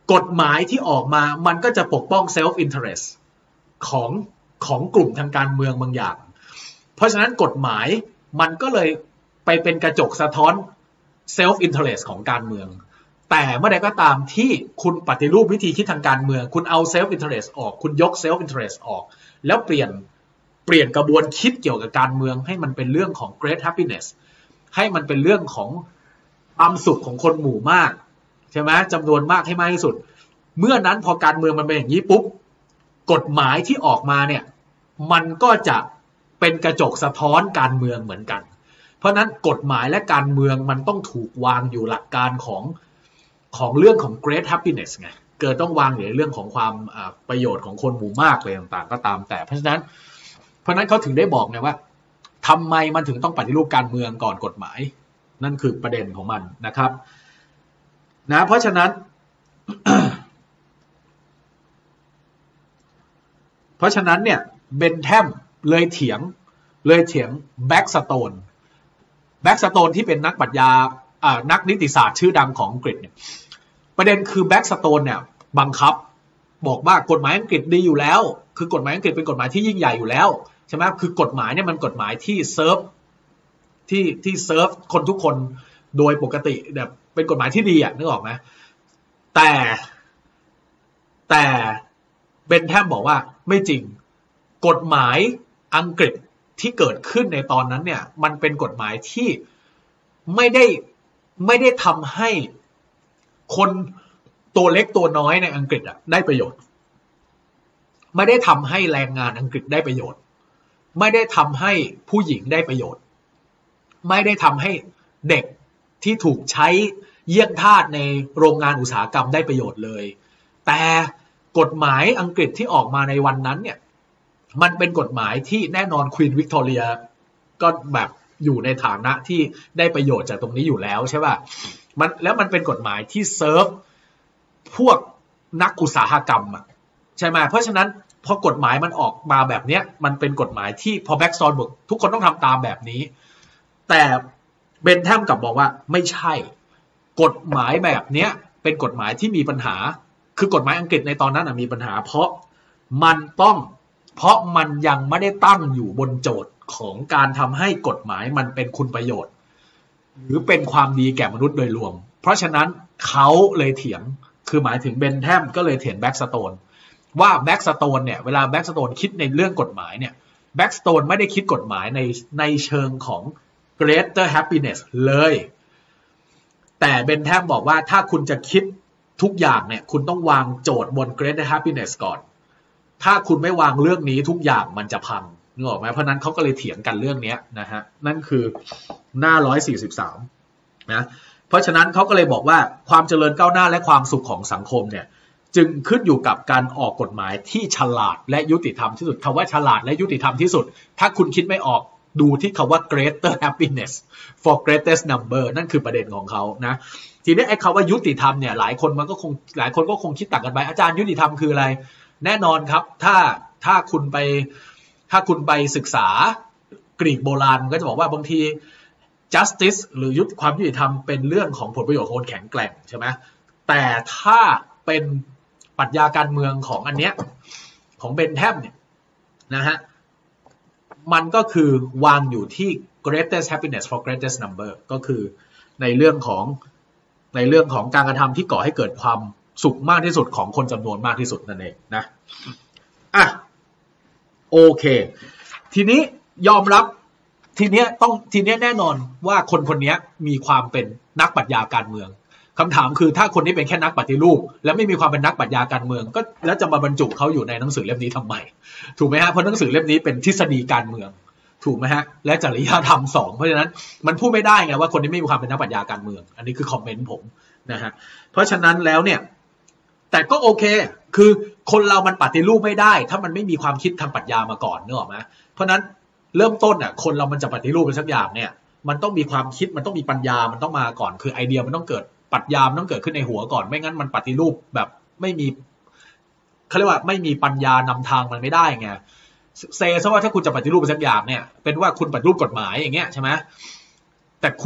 กฎหมายที่ออกมามันก็จะปกป้อง self interest ของของกลุ่มทางการเมืองบางอย่างเพราะฉะนั้นกฎหมายมันก็เลยไปเป็นกระจกสะท้อน self interest ของการเมืองแต่เมื่อใดก็ตามที่คุณปฏิรูปวิธีคิดทางการเมืองคุณเอา self interest ออกคุณยก self interest ออกแล้วเปลี่ยนเปลี่ยนกระบวนคิดเกี่ยวกับการเมืองให้มันเป็นเรื่องของ great happiness ให้มันเป็นเรื่องของความสุขของคนหมู่มากใช่ไหมจำนวนมากให้มากที่สุดเมื่อนั้นพอการเมืองมันเป็นอย่างนี้ปุ๊บกฎหมายที่ออกมาเนี่ยมันก็จะเป็นกระจกสะท้อนการเมืองเหมือนกันเพราะนั้นกฎหมายและการเมืองมันต้องถูกวางอยู่หลักการของของเรื่องของ great happiness ไงเกิดต้องวางอยู่ในเรื่องของความประโยชน์ของคนหมู่มากเลยต่างๆก็ตามแต่เพราะฉะนั้นเพราะนั้นเขาถึงได้บอกไงว่าทำไมมันถึงต้องปฏิรูปการเมืองก่อนกฎหมายนั่นคือประเด็นของมันนะครับนะเพราะฉะนั้น เพราะฉะนั้นเนี่ยเบนแทมเลยเถียงเลยเถียงแบ็กสโตนแบ็กสโตนที่เป็นนักปรัชญาอ่านักนิติศาสตร์ชื่อดังของอังกฤษเนี่ยประเด็นคือแบ็กสโตนเนี่ยบังคับบอกว่ากฎหมายอังกฤษดีอยู่แล้วคือกฎหมายอังกฤษเป็นกฎหมายที่ยิ่งใหญ่อยู่แล้วใช่ไหมคือกฎหมายเนี่ยมันกฎหมายที่เซิร์ฟที่ที่เซิร์ฟคนทุกคนโดยปกติแบบเป็นกฎหมายที่ดีอ่ะนึกออกไหมแต่แต่เบนแทมบอกว่าไม่จริงกฎหมายอังกฤษที่เกิดขึ้นในตอนนั้นเนี่ยมันเป็นกฎหมายที่ไม่ได้ไม่ได้ทำให้คนตัวเล็กตัวน้อยในอังกฤษอ่ะได้ประโยชน์ไม่ได้ทำให้แรงงานอังกฤษได้ประโยชน์ไม่ได้ทำให้ผู้หญิงได้ประโยชน์ไม่ได้ทำให้เด็กที่ถูกใช้เยี่ยงทาสในโรงงานอุตสาหกรรมได้ประโยชน์เลยแต่กฎหมายอังกฤษที่ออกมาในวันนั้นเนี่ยมันเป็นกฎหมายที่แน่นอนควีนวิกตอเรียก็แบบอยู่ในฐานะที่ได้ประโยชน์จากตรงนี้อยู่แล้วใช่ป่ะมันแล้วมันเป็นกฎหมายที่เซิร์ฟพวกนักอุตสาหกรรมอ่ะใช่ไหมเพราะฉะนั้นพอกฎหมายมันออกมาแบบเนี้ยมันเป็นกฎหมายที่พอแบ็กซอนบอกทุกคนต้องทำตามแบบนี้แต่เบนแทมกลับบอกว่าไม่ใช่กฎหมายแบบเนี้ยเป็นกฎหมายที่มีปัญหาคือกฎหมายอังกฤษในตอนนั้นมีปัญหาเพราะมันต้องเพราะมันยังไม่ได้ตั้งอยู่บนโจทย์ของการทำให้กฎหมายมันเป็นคุณประโยชน์หรือเป็นความดีแก่มนุษย์โดยรวมเพราะฉะนั้นเขาเลยเถียงคือหมายถึงเบนแทมก็เลยเถียงแบ็กสโตนว่าแบ็กสโตนเนี่ยเวลาแบ็กสโตนคิดในเรื่องกฎหมายเนี่ยแบ็กสโตนไม่ได้คิดกฎหมายในในเชิงของ greater happiness เลยแต่เบนแทมบอกว่าถ้าคุณจะคิดทุกอย่างเนี่ยคุณต้องวางโจทย์บน greater happiness ก่อนถ้าคุณไม่วางเรื่องนี้ทุกอย่างมันจะพังนึกออกไหมเพราะนั้นเขาก็เลยเถียงกันเรื่องนี้นะฮะนั่นคือหน้าหนึ่งร้อยสี่สิบสามนะเพราะฉะนั้นเขาก็เลยบอกว่าความเจริญก้าวหน้าและความสุขของสังคมเนี่ยจึงขึ้นอยู่กับการออกกฎหมายที่ฉลาดและยุติธรรมที่สุดคำว่าฉลาดและยุติธรรมที่สุดถ้าคุณคิดไม่ออกดูที่คำว่า greater happiness for greatest number นั่นคือประเด็นของเขานะทีนี้ไอ้คำว่ายุติธรรมเนี่ยหลายคนมันก็คงหลายคนก็คงคิดต่างกันไปอาจารย์ยุติธรรมคืออะไรแน่นอนครับถ้าถ้าคุณไปถ้าคุณไปศึกษากรีกโบราณก็จะบอกว่าบางที justice หรือยุติความยุติธรรมเป็นเรื่องของผลประโยชน์ของคนแข็งแกร่งใช่ไหมแต่ถ้าเป็นปรัชญาการเมืองของอันเนี้ยของเบนแทมเนี่ยนะฮะมันก็คือวางอยู่ที่ greatest happiness for greatest number ก็คือในเรื่องของในเรื่องของการกระทำที่ก่อให้เกิดความสุขมากที่สุดของคนจำนวนมากที่สุดนั่นเองนะอ่ะโอเคทีนี้ยอมรับทีเนี้ยต้องทีเนี้ยแน่นอนว่าคนคนนี้มีความเป็นนักปรัชญาการเมืองคำถามคือถ้าคนนี้เป็นแค่นักปฏิรูปแล้วไม่มีความเป็นนักปรัชญาการเมืองก็แล้วจะมาบรรจุเขาอยู่ในหนังสือเล่มนี้ทำไมถูกไหมฮะเพราะหนังสือเล่มนี้เป็นทฤษฎีการเมืองถูกไหมฮะและจริยธรรมสองเพราะฉะนั้นมันพูดไม่ได้ไงว่าคนนี้ไม่มีความเป็นนักปรัชญาการเมืองอันนี้คือคอมเมนต์ผมนะฮะเพราะฉะนั้นแล้วเนี่ยแต่ก็โอเคคือคนเรามันปฏิรูปไม่ได้ถ้ามันไม่มีความคิดทางปรัชญามาก่อนนึกออกไหมเพราะนั้นเริ่มต้นอ่ะคนเรามันจะปฏิรูปเป็นสักอย่างเนี่ยมันต้องมีความคิดมันต้องมีปัญญามันต้องมาก่อนคือไอเดียมันต้องเกิดปรัชญามันต้องเกิดขึ้นในหัวก่อนไม่งั้นมันปฏิรูปแบบไม่มีเขาเรียกว่าไม่มีปัญญานำทางมันไม่ได้ไงเซซะว่าถ้าคุณจะปฏิรูปเป็นสักอย่างเนี่ยเป็นว่าคุณปฏิรูปกฎหมายอย่างเงี้ยใช่ไหมแต่คุณ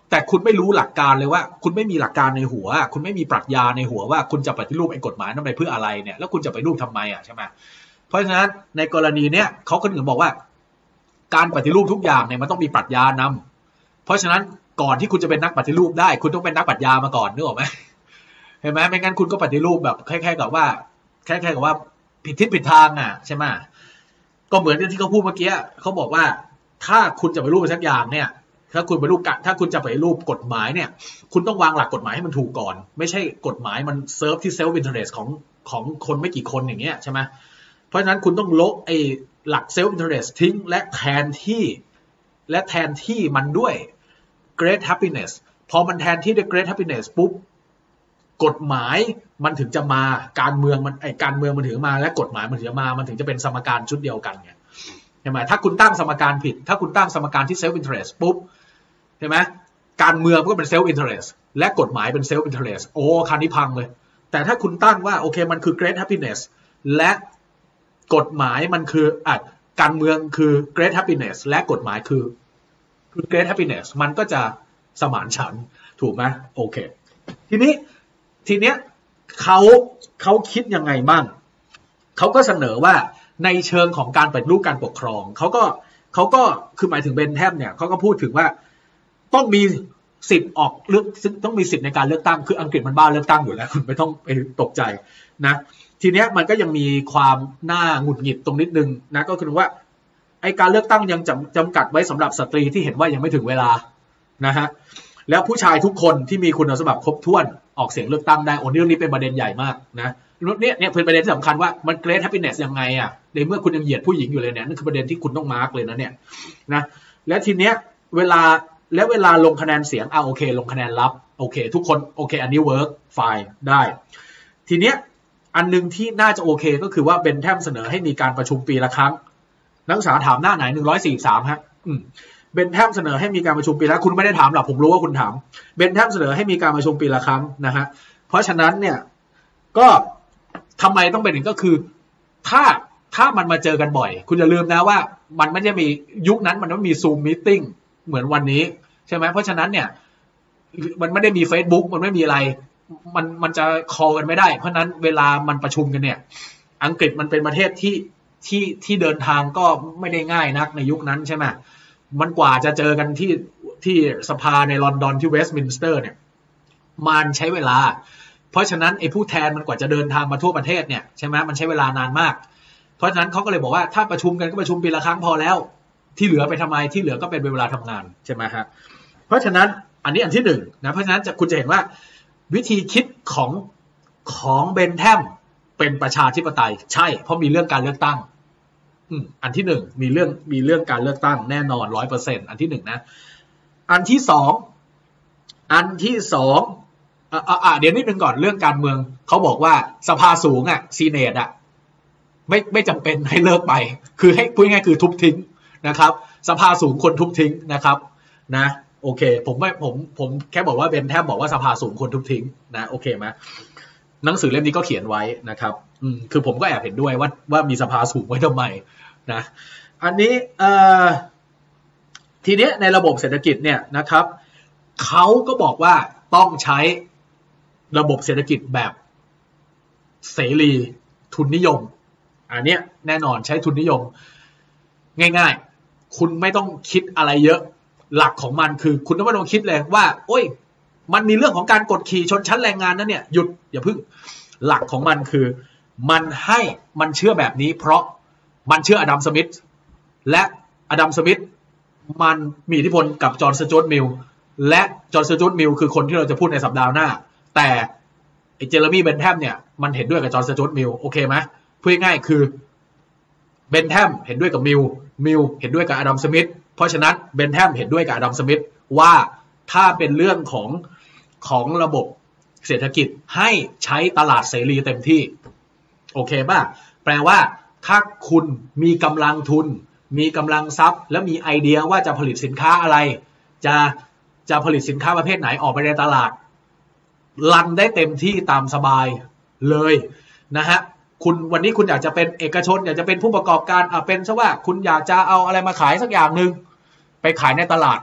แต่คุณไม่รู้หลักการเลยว่าคุณไม่มีหลักการในหัวคุณไม่มีปรัชญาในหัวว่าคุณจะปฏิรูปไอ้กฎหมายนั้นไปเพื่ออะไรเนี่ยแล้วคุณจะไปรูปทำไมอ่ะใช่ไหมเพราะฉะนั้นในกรณีเนี้ยเขาก็ถึงบอกว่าการปฏิรูปทุกอย่างเนี่ยมันต้องมีปรัชญานำเพราะฉะนั้นก่อนที่คุณจะเป็นนักปฏิรูปได้คุณต้องเป็นนักปรัชญามาก่อนนึกออกไหมเห็นไหมไม่งั้นคุณก็ปฏิรูปแบบแค่ๆกับว่าแค่ๆกับว่าผิดทิศผิดทางอ่ะใช่ไหมก็เหมือนที่เขาพูดเมื่อกี้เขาบอกว่าถ้าคุณจะไปรูปสักอย่างเนี่ยถ้าคุณไปรูปกะถ้าคุณจะไปรูปกฎหมายเนี่ยคุณต้องวางหลักกฎหมายให้มันถูกก่อนไม่ใช่กฎหมายมันเซิร์ฟที่เซลฟ์อินเทอร์เรสของของคนไม่กี่คนอย่างเงี้ยใช่ไหมเพราะฉะนั้นคุณต้องลบไอ้หลักเซลฟ์อินเทอร์เรสทิ้งและแทนที่และแทนที่มันด้วย great happiness พอมันแทนที่ด้วย great happiness ปุ๊บกฎหมายมันถึงจะมาการเมืองมันไอ้การเมืองมันถึงมาและกฎหมายมันถึงจะมามันถึงจะเป็นสมการชุดเดียวกันไงใช่ไหมถ้าคุณตั้งสมการผิดถ้าคุณตั้งสมการที่ self interest ปุ๊บใช่ไหมการเมืองก็เป็น self interest และกฎหมายเป็น self interest โอ้คันนี้พังเลยแต่ถ้าคุณตั้งว่าโอเคมันคือ great happiness และกฎหมายมันคืออ่ะการเมืองคือ great happiness และกฎหมายคือคือ great happiness มันก็จะสมานฉันท์ถูกไหมโอเคทีนี้ทีเนี้ยเขาเขาคิดยังไงบ้างเขาก็เสนอว่าในเชิงของการปฏิรูปการปกครองเขาก็เขาก็คือหมายถึงเบนแทมเนี่ยเขาก็พูดถึงว่าต้องมีสิทธิ์ออกเลือกต้องมีสิทธิ์ในการเลือกตั้งคืออังกฤษมันบ้าเลือกตั้งอยู่แล้วคุณไม่ต้องไปตกใจนะทีเนี้ยมันก็ยังมีความน่าหงุดหงิดตรงนิดนึงนะก็คือว่าไอการเลือกตั้งยังจำจำกัดไว้สำหรับสตรีที่เห็นว่ายังไม่ถึงเวลานะฮะแล้วผู้ชายทุกคนที่มีคุณสมบัติครบถ้วนออกเสียงเลือกตั้งได้โอ้เรื่องนี้เป็นประเด็นใหญ่มากนะเนี่ยเนี่ยเป็นประเด็นที่สำคัญว่ามัน great happiness ยังไงอ่ะในเมื่อคุณยังเหยียดผู้หญิงอยู่เลยเนี่ยนั่นคือประเด็นที่คุณต้องมาร์กเลยนะเนี่ยนะและทีเนี้ยเวลาและเวลาลงคะแนนเสียงอ่ะโอเคลงคะแนนลับโอเคทุกคนโอเคอันนี้ work fine ได้ทีเนี้ยอันนึงที่น่าจะโอเคก็คือว่าเบนแทมเสนอให้มีการประชุมปีละครั้งนักศึกษาถามหน้าไหนหนึ่งร้อยสี่สิบสามฮะอืมเบนแทมเสนอให้มีการประชุมปีละคุณไม่ได้ถามหรอกผมรู้ว่าคุณถามเบนแทมเสนอให้มีการประชุมปีละครั้งนะฮะเพราะฉะนั้นเนี่ยก็ทำไมต้องเป็นอย่างนี้ก็คือถ้าถ้ามันมาเจอกันบ่อยคุณอย่าลืมนะว่ามันไม่ได้มียุคนั้นมันไม่มีซูมมีตติ้งเหมือนวันนี้ใช่ไหมเพราะฉะนั้นเนี่ยมันไม่ได้มี Facebook มันไม่มีอะไรมันมันจะคอลกันไม่ได้เพราะนั้นเวลามันประชุมกันเนี่ยอังกฤษมันเป็นประเทศที่ที่ที่เดินทางก็ไม่ได้ง่ายนักในยุคนั้นใช่ไหมมันกว่าจะเจอกันที่ที่สภาในลอนดอนที่เวสต์มินสเตอร์เนี่ยมันใช้เวลาเพราะฉะนั้นไอ้ผู้แทนมันกว่าจะเดินทางมาทั่วประเทศเนี่ยใช่ไหมมันใช้เวลานานมากเพราะฉะนั้นเขาก็เลยบอกว่าถ้าประชุมกันก็ประชุมปีละครั้งพอแล้วที่เหลือไปทำไมที่เหลือก็เป็นเวลาทำงานใช่ไหมฮะเพราะฉะนั้นอันนี้อันที่หนึ่งนะเพราะฉะนั้นจะคุณจะเห็นว่าวิธีคิดของของเบนแทมเป็นประชาธิปไตยใช่เพราะมีเรื่องการเลือกตั้งอันที่หนึ่งมีเรื่องมีเรื่องการเลือกตั้งแน่นอนร้อยเปอร์เซ็นต์อันที่หนึ่งนะอันที่สองอันที่สองอ่าอ่าเดี๋ยวนิดนึงก่อนเรื่องการเมืองเขาบอกว่าสภาสูงอ่ะซีเนตอ่ะไม่ไม่จำเป็นให้เลิกไปคือให้พูดง่ายคือทุบทิ้งนะครับสภาสูงคนทุบทิ้งนะครับนะโอเคผมไม่ผมผมแค่บอกว่าเบนแทมบอกว่าสภาสูงคนทุบทิ้งนะโอเคไหมหนังสือเล่มนี้ก็เขียนไว้นะครับอืมคือผมก็แอบเห็นด้วยว่าว่ามีสภาสูงไว้ทำไมนะอันนี้เอ่อทีนี้ในระบบเศรษฐกิจเนี่ยนะครับเขาก็บอกว่าต้องใช้ระบบเศรษฐกิจแบบเสรีทุนนิยมอันเนี้ยแน่นอนใช้ทุนนิยมง่ายๆคุณไม่ต้องคิดอะไรเยอะหลักของมันคือคุณไม่ต้องคิดเลยว่าโอ้ยมันมีเรื่องของการกดขี่ชนชั้นแรงงานนั่นเนี่ยหยุดอย่าพึ่งหลักของมันคือมันให้มันเชื่อแบบนี้เพราะมันเชื่ออดัมสมิธและอดัมสมิธมันมีอิทธิพลกับจอห์นสจ๊วตมิลและจอห์นสจ๊วตมิลคือคนที่เราจะพูดในสัปดาห์หน้าแต่ไอ้เจเรมี่เบนแทมเนี่ยมันเห็นด้วยกับจอห์นสจ๊วตมิลโอเคไหมพูดง่ายๆคือเบนแทมเห็นด้วยกับมิลมิลเห็นด้วยกับอดัมสมิธเพราะฉะนั้นเบนแทมเห็นด้วยกับอดัมสมิธว่าถ้าเป็นเรื่องของของระบบเศรษฐกิจให้ใช้ตลาดเสรีเต็มที่โอเคป่ะแปลว่าถ้าคุณมีกำลังทุนมีกำลังทรัพย์และมีไอเดียว่าจะผลิตสินค้าอะไรจะจะผลิตสินค้าประเภทไหนออกไปในตลาดรันได้เต็มที่ตามสบายเลยนะฮะคุณวันนี้คุณอยากจะเป็นเอกชนอยากจะเป็นผู้ประกอบการอ่ะเป็นซะว่าคุณอยากจะเอาอะไรมาขายสักอย่างนึงไปขายในตลาด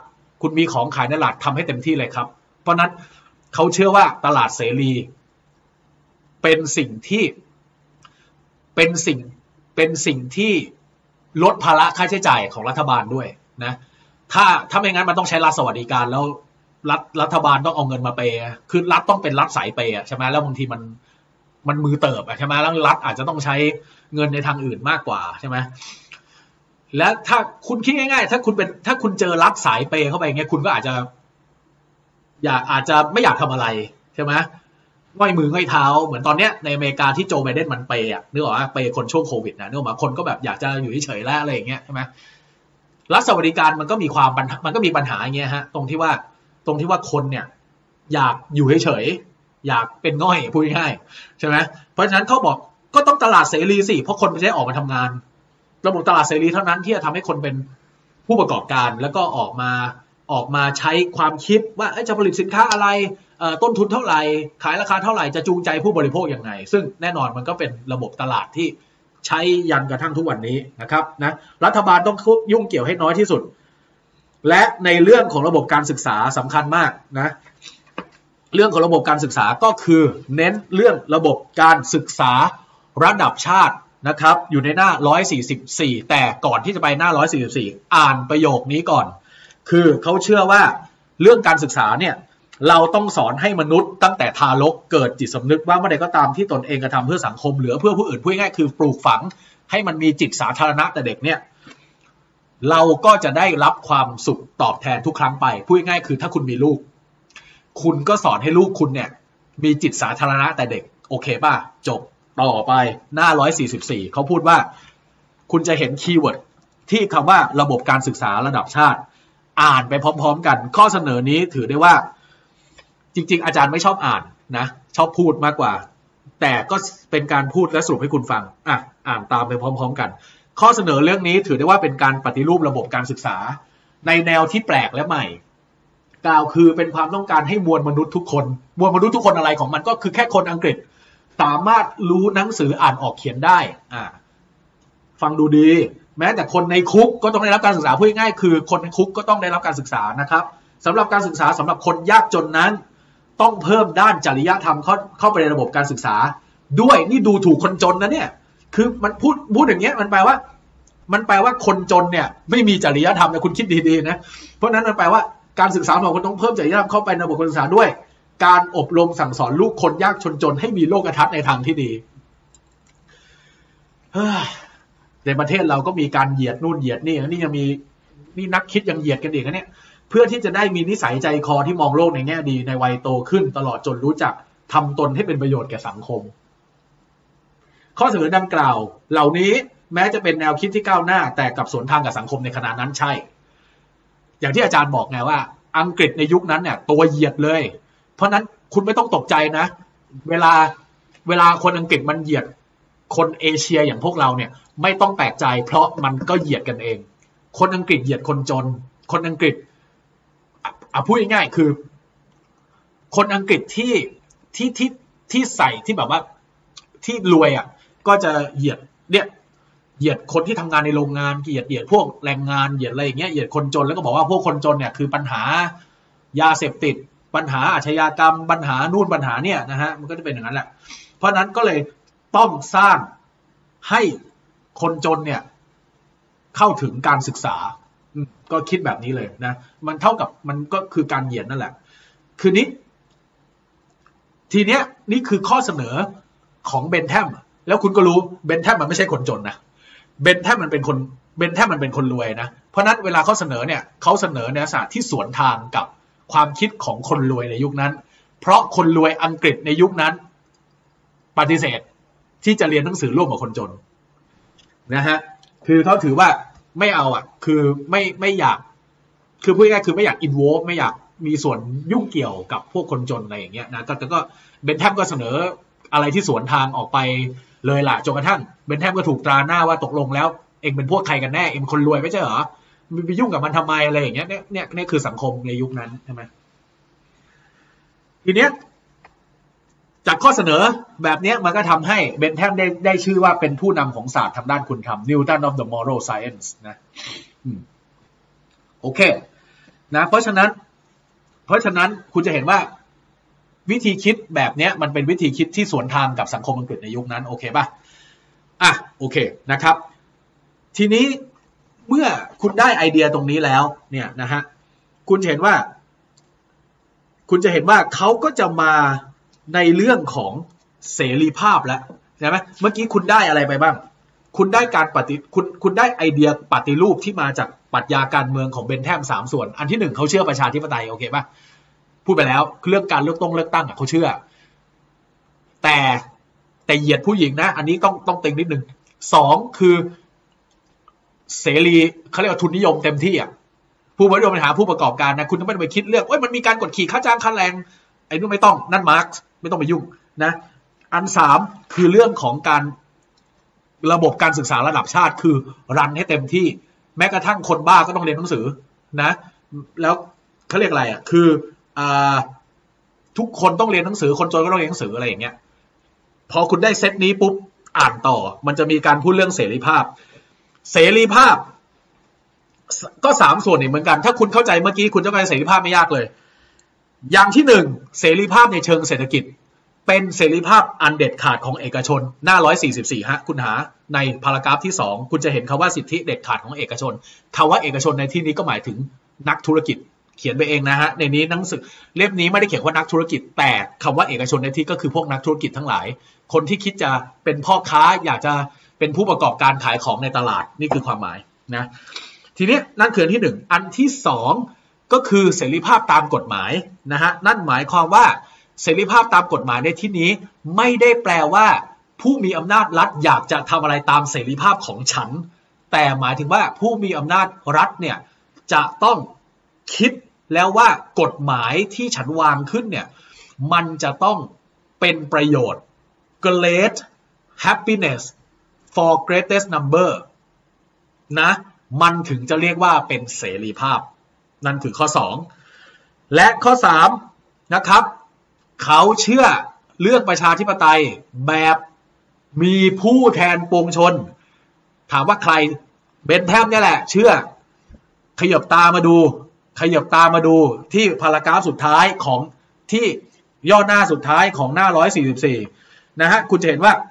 คุณมีของขายในตลาดทำให้เต็มที่เลยครับเพราะนั้นเขาเชื่อว่าตลาดเสรีเป็นสิ่งที่เป็นสิ่งเป็นสิ่งที่ลดภาระค่าใช้จ่ายของรัฐบาลด้วยนะถ้าถ้าไม่งั้นมันต้องใช้รัฐสวัสดิการแล้วรัฐรัฐบาลต้องเอาเงินมาเปย์คือรัฐต้องเป็นรัฐสายเปย์ใช่ไหมแล้วบางทีมันมันมือเติบใช่ไหมแล้วรัฐอาจจะต้องใช้เงินในทางอื่นมากกว่าใช่ไหมและถ้าคุณคิดง่ายๆถ้าคุณเป็นถ้าคุณเจอรัฐสายเปย์เข้าไปเงี้ยคุณก็อาจจะอยากอาจจะไม่อยากทำอะไรใช่ไหมง่อยมือง่อยเท้าเหมือนตอนเนี้ยในอเมริกาที่โจไบเดนมันเปย์อะนึกออกว่าเปย์คนช่วงโควิดนะนึกออกมาคนก็แบบอยากจะอยู่เฉยๆแล้วอะไรอย่างเงี้ยใช่ไหมรัฐสวัสดิการมันก็มีความมันก็มีปัญหาอย่างเงี้ยฮะตรงที่ว่าตรงที่ว่าคนเนี่ยอยากอยู่เฉยๆอยากเป็นง่อยพูดง่ายๆใช่ไหมเพราะฉะนั้นเขาบอกก็ต้องตลาดเสรีสิเพราะคนไม่ใช่ออกมาทำงานระบบตลาดเสรีเท่านั้นที่จะทำให้คนเป็นผู้ประกอบการแล้วก็ออกมาออกมาใช้ความคิดว่าจะผลิตสินค้าอะไรต้นทุนเท่าไหร่ขายราคาเท่าไหร่จะจูงใจผู้บริโภคยังไงซึ่งแน่นอนมันก็เป็นระบบตลาดที่ใช้ยันกระทั่งทุกวันนี้นะครับนะรัฐบาลต้องยุ่งเกี่ยวให้น้อยที่สุดและในเรื่องของระบบการศึกษาสำคัญมากนะเรื่องของระบบการศึกษาก็คือเน้นเรื่องระบบการศึกษาระดับชาตินะครับอยู่ในหน้าหนึ่งร้อยสี่สิบสี่แต่ก่อนที่จะไปหน้าหนึ่งร้อยสี่สิบสี่อ่านประโยคนี้ก่อนคือเขาเชื่อว่าเรื่องการศึกษาเนี่ยเราต้องสอนให้มนุษย์ตั้งแต่ทารกเกิดจิตสำนึกว่าเมื่อใดก็ตามที่ตนเองกระทำเพื่อสังคมหรือเพื่อผู้อื่นพูดง่ายๆคือปลูกฝังให้มันมีจิตสาธารณะแต่เด็กเนี่ยเราก็จะได้รับความสุขตอบแทนทุกครั้งไปพูดง่ายๆคือถ้าคุณมีลูกคุณก็สอนให้ลูกคุณเนี่ยมีจิตสาธารณะแต่เด็กโอเคป่ะจบต่อไปหน้าหนึ่งร้อยสี่สิบสี่เขาพูดว่าคุณจะเห็นคีย์เวิร์ดที่คำว่าระบบการศึกษาระดับชาติอ่านไปพร้อมๆกันข้อเสนอนี้ถือได้ว่าจริงๆอาจารย์ไม่ชอบอ่านนะชอบพูดมากกว่าแต่ก็เป็นการพูดและสรุปให้คุณฟังอ่ะอ่านตามไปพร้อมๆกันข้อเสนอเรื่องนี้ถือได้ว่าเป็นการปฏิรูประบบการศึกษาในแนวที่แปลกและใหม่กล่าวคือเป็นความต้องการให้มวลมนุษย์ทุกคนมวลมนุษย์ทุกคนอะไรของมันก็คือแค่คนอังกฤษสามารถรู้หนังสืออ่านออกเขียนได้อ่าฟังดูดีแม้แต่คนในคุกก็ต้องได้รับการศึกษาพูดง่ายๆคือคนในคุกก็ต้องได้รับการศึกษานะครับสำหรับการศึกษาสำหรับคนยากจนนั้นต้องเพิ่มด้านจริยธรรมเข้าเข้าไปในระบบการศึกษาด้วยนี่ดูถูกคนจนนะเนี่ยคือมันพูดพูดอย่างเงี้ยมันแปลว่ามันแปลว่าคนจนเนี่ยไม่มีจริยธรรมนะคุณคิดดีๆนะเพราะนั้นมันแปลว่าการศึกษาของคนต้องเพิ่มจริยธรรมเข้าไปในระบบการศึกษาด้วยการอบรมสั่งสอนลูกคนยากจนให้มีโลกทัศน์ในทางที่ดีในประเทศเราก็มีการเหยียดนู่นเหยียดนี่นี่ยังมีนี่นักคิดยังเหยียดกันอีกนะเนี่ยเพื่อที่จะได้มีนิสัยใจคอที่มองโลกในแง่ดีในวัยโตขึ้นตลอดจนรู้จักทำตนให้เป็นประโยชน์แก่สังคมข้อเสนอดังกล่าวเหล่านี้แม้จะเป็นแนวคิดที่ก้าวหน้าแต่กับสวนทางกับสังคมในขณะนั้นใช่อย่างที่อาจารย์บอกไงว่าอังกฤษในยุคนั้นเนี่ยตัวเหยียดเลยเพราะนั้นคุณไม่ต้องตกใจนะเวลาเวลาคนอังกฤษมันเหยียดคนเอเชียอย่างพวกเราเนี่ยไม่ต้องแปลกใจเพราะมันก็เหยียดกันเองคนอังกฤษเหยียดคนจนคนอังกฤษอ่ะพูดง่ายๆคือคนอังกฤษที่ที่ที่ที่ใส่ที่แบบว่าที่รวยอ่ะก็จะเหยียดเนี่ยเหยียดคนที่ทำงานในโรงงานเหยียดเหยียดพวกแรงงานเหยียดอะไรอย่างเงี้ยเหยียดคนจนแล้วก็บอกว่าพวกคนจนเนี่ยคือปัญหายาเสพติดปัญหาอาชญากรรมปัญหานู่นปัญหาเนี่ยนะฮะมันก็จะเป็นอย่างนั้นแหละเพราะนั้นก็เลยต้องสร้างให้คนจนเนี่ยเข้าถึงการศึกษาก็คิดแบบนี้เลยนะมันเท่ากับมันก็คือการเหยียดนั่นแหละคือนี้ทีเนี้ยนี่คือข้อเสนอของเบนแทมแล้วคุณก็รู้เบนแทมมันไม่ใช่คนจนนะเบนแทมมันเป็นคนเบนแทมมันเป็นคนรวยนะเพราะนั้นเวลาเขาเสนอเนี่ยเขาเสนอในลักษณะที่สวนทางกับความคิดของคนรวยในยุคนั้นเพราะคนรวยอังกฤษในยุคนั้นปฏิเสธที่จะเรียนหนังสือร่วมกับคนจนนะฮะคือเขาถือว่าไม่เอาอ่ะคือไม่ไม่อยากคือพูดง่ายๆคือไม่อยากอินโวลฟ์ไม่อยากมีส่วนยุ่งเกี่ยวกับพวกคนจนอะไรอย่างเงี้ยนะแต่ก็เบนแทมก็เสนออะไรที่สวนทางออกไปเลยล่ะจนกระทั่งเบนแทมก็ถูกตราหน้าว่าตกลงแล้วเองเป็นพวกใครกันแน่เองคนรวยไม่ใช่เหรอไปยุ่งกับมันทำไมอะไรอย่างเงี้ยเนี่ยเนี่ยนี่คือสังคมในยุคนั้นใช่ไหมทีเนี้ยจากข้อเสนอแบบนี้มันก็ทำให้เบนแทมได้ได้ชื่อว่าเป็นผู้นำของศาสตร์ทางด้านคุณธรรม Newton of the Moral Science นะโอเคนะเพราะฉะนั้นเพราะฉะนั้นคุณจะเห็นว่าวิธีคิดแบบนี้มันเป็นวิธีคิดที่สวนทางกับสังคมอังกฤษในยุคนั้นโอเคป่ะอ่ะโอเคนะครับทีนี้เมื่อคุณได้ไอเดียตรงนี้แล้วเนี่ยนะฮะคุณเห็นว่าคุณจะเห็นว่าเขาก็จะมาในเรื่องของเสรีภาพแล้วใช่ไหมเมื่อกี้คุณได้อะไรไปบ้างคุณได้การปฏิคุณคุณได้ไอเดียปฏิรูปที่มาจากปรัชญาการเมืองของเบนแทมสามส่วนอันที่หนึ่งเขาเชื่อประชาธิปไตยโอเคป่ะพูดไปแล้วเรื่องการเลือกตั้งเลือกตั้งเขาเชื่อแต่แต่เหยียดผู้หญิงนะอันนี้ต้องต้องเต็งนิดนึงสองคือเสรีเขาเรียกว่าทุนนิยมเต็มที่อ่ะผู้บริหารปัญหาผู้ประกอบการนะคุณต้องไม่ไปคิดเรื่องว่ามันมีการกดขี่ค่าจ้างค่าแรงไอ้นู่นไม่ต้องนั่นมาร์กไม่ต้องไปยุ่งนะอันสามคือเรื่องของการระบบการศึกษาระดับชาติคือรันให้เต็มที่แม้กระทั่งคนบ้าก็ต้องเรียนหนังสือนะแล้วเขาเรียกอะไรอ่ะคืออ่าทุกคนต้องเรียนหนังสือคนจนก็ต้องเรียนหนังสืออะไรอย่างเงี้ยพอคุณได้เซตนี้ปุ๊บอ่านต่อมันจะมีการพูดเรื่องเสรีภาพเสรีภาพก็สามส่วนเหมือนกันถ้าคุณเข้าใจเมื่อกี้คุณจะเข้าใจเสรีภาพไม่ยากเลยอย่างที่หนึ่งเสรีภาพในเชิงเศรษฐกิจเป็นเสรีภาพอันเด็ดขาดของเอกชนหน้าหนึ่งร้อยสี่สิบสี่ฮะคุณหาในพารากราฟที่สองคุณจะเห็นคำว่าสิทธิเด็ดขาดของเอกชนคำว่าเอกชนในที่นี้ก็หมายถึงนักธุรกิจเขียนไปเองนะฮะในนี้หนังสือเล่มนี้ไม่ได้เขียนว่านักธุรกิจแต่คำว่าเอกชนในที่ก็คือพวกนักธุรกิจทั้งหลายคนที่คิดจะเป็นพ่อค้าอยากจะเป็นผู้ประกอบการขายของในตลาดนี่คือความหมายนะทีนี้นั่นคืออันที่หนึ่งอันที่สองก็คือเสรีภาพตามกฎหมายนะฮะนั่นหมายความว่าเสรีภาพตามกฎหมายในที่นี้ไม่ได้แปลว่าผู้มีอำนาจรัฐอยากจะทำอะไรตามเสรีภาพของฉันแต่หมายถึงว่าผู้มีอำนาจรัฐเนี่ยจะต้องคิดแล้วว่ากฎหมายที่ฉันวางขึ้นเนี่ยมันจะต้องเป็นประโยชน์ great happiness for greatest number นะมันถึงจะเรียกว่าเป็นเสรีภาพนั่นคือข้อสองและข้อสามนะครับเขาเชื่อเรื่องประชาธิปไตยแบบมีผู้แทนปวงชนถามว่าใครเบนแทมเนี่ยแหละเชื่อขยับตามาดูขยับตามาดูที่พารากราฟสุดท้ายของที่ย่อหน้าสุดท้ายของหน้าหนึ่งร้อยสี่สิบสี่นะฮะคุณจะเห็นว่า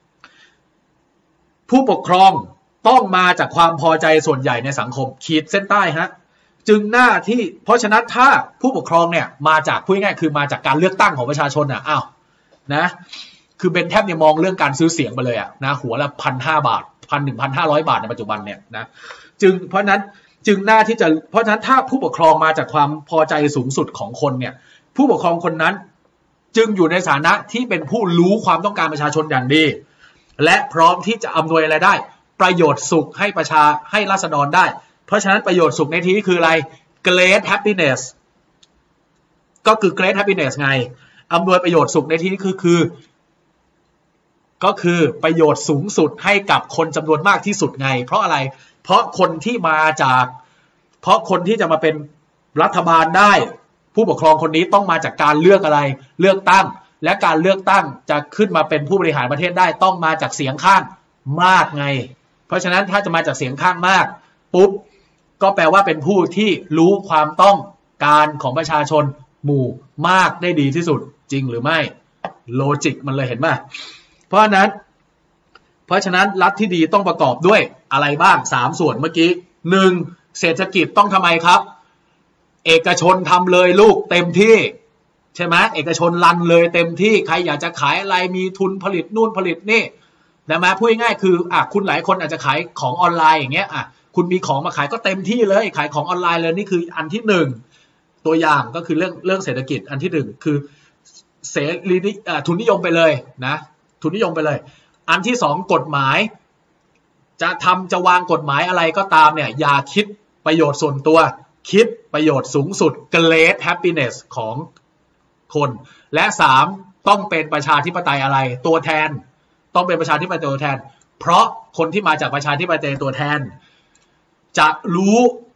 ผู้ปกครองต้องมาจากความพอใจส่วนใหญ่ในสังคมขีดเส้นใต้ฮะจึงหน้าที่เพราะฉะนั้นถ้าผู้ปกครองเนี่ยมาจากพูดง่ายๆคือมาจากการเลือกตั้งของประชาชนอ่ะอ้าวนะคือเบนแทมเนี่ยมองเรื่องการซื้อเสียงไปเลยอ่ะนะหัวละพันห้าบาทพันหนึ่งพันห้าร้อยบาทในปัจจุบันเนี่ยนะจึงเพราะนั้นจึงหน้าที่จะเพราะฉะนั้นถ้าผู้ปกครองมาจากความพอใจสูงสุดของคนเนี่ยผู้ปกครองคนนั้นจึงอยู่ในฐานะที่เป็นผู้รู้ความต้องการประชาชนอย่างดีและพร้อมที่จะอำนวยอะไรได้ประโยชน์สุขให้ประชาให้ราษฎรได้เพราะฉะนั้นประโยชน์สุขในที่นี้คืออะไร great happiness ก็คือ great happiness ไงอำนวยประโยชน์สุขในที่นี้คือคือก็คือประโยชน์สูงสุดให้กับคนจำนวนมากที่สุดไงเพราะอะไรเพราะคนที่มาจากเพราะคนที่จะมาเป็นรัฐบาลได้ผู้ปกครองคนนี้ต้องมาจากการเลือกอะไรเลือกตั้งและการเลือกตั้งจะขึ้นมาเป็นผู้บริหารประเทศได้ต้องมาจากเสียงข้างมากไงเพราะฉะนั้นถ้าจะมาจากเสียงข้างมากปุ๊บก็แปลว่าเป็นผู้ที่รู้ความต้องการของประชาชนหมู่มากได้ดีที่สุดจริงหรือไม่โลจิกมันเลยเห็นไหมเพราะฉะนั้นเพราะฉะนั้นรัฐที่ดีต้องประกอบด้วยอะไรบ้างสามส่วนเมื่อกี้หนึ่งเศรษฐกิจต้องทำไมครับเอกชนทำเลยลูกเต็มที่ใช่ไหมเอกชนรันเลยเต็มที่ใครอยากจะขายอะไรมีทุนผลิตนู่นผลิตนี่นะมาพูดง่ายๆคืออ่ะคุณหลายคนอาจจะขายของออนไลน์อย่างเงี้ยอ่ะคุณมีของมาขายก็เต็มที่เลยขายของออนไลน์เลยนี่คืออันที่หนึ่งตัวอย่างก็คือเรื่องเรื่องเศรษฐกิจอันที่หนึ่งคือเสรีทุนนิยมไปเลยนะทุนนิยมไปเลยอันที่สองกฎหมายจะทำจะวางกฎหมายอะไรก็ตามเนี่ยอย่าคิดประโยชน์ส่วนตัวคิดประโยชน์สูงสุด great happiness ของคนและสามต้องเป็นประชาธิปไตยอะไรตัวแทนต้องเป็นประชาธิปไตยตัวแทนเพราะคนที่มาจากประชาธิปไตยตัวแทนจะรู้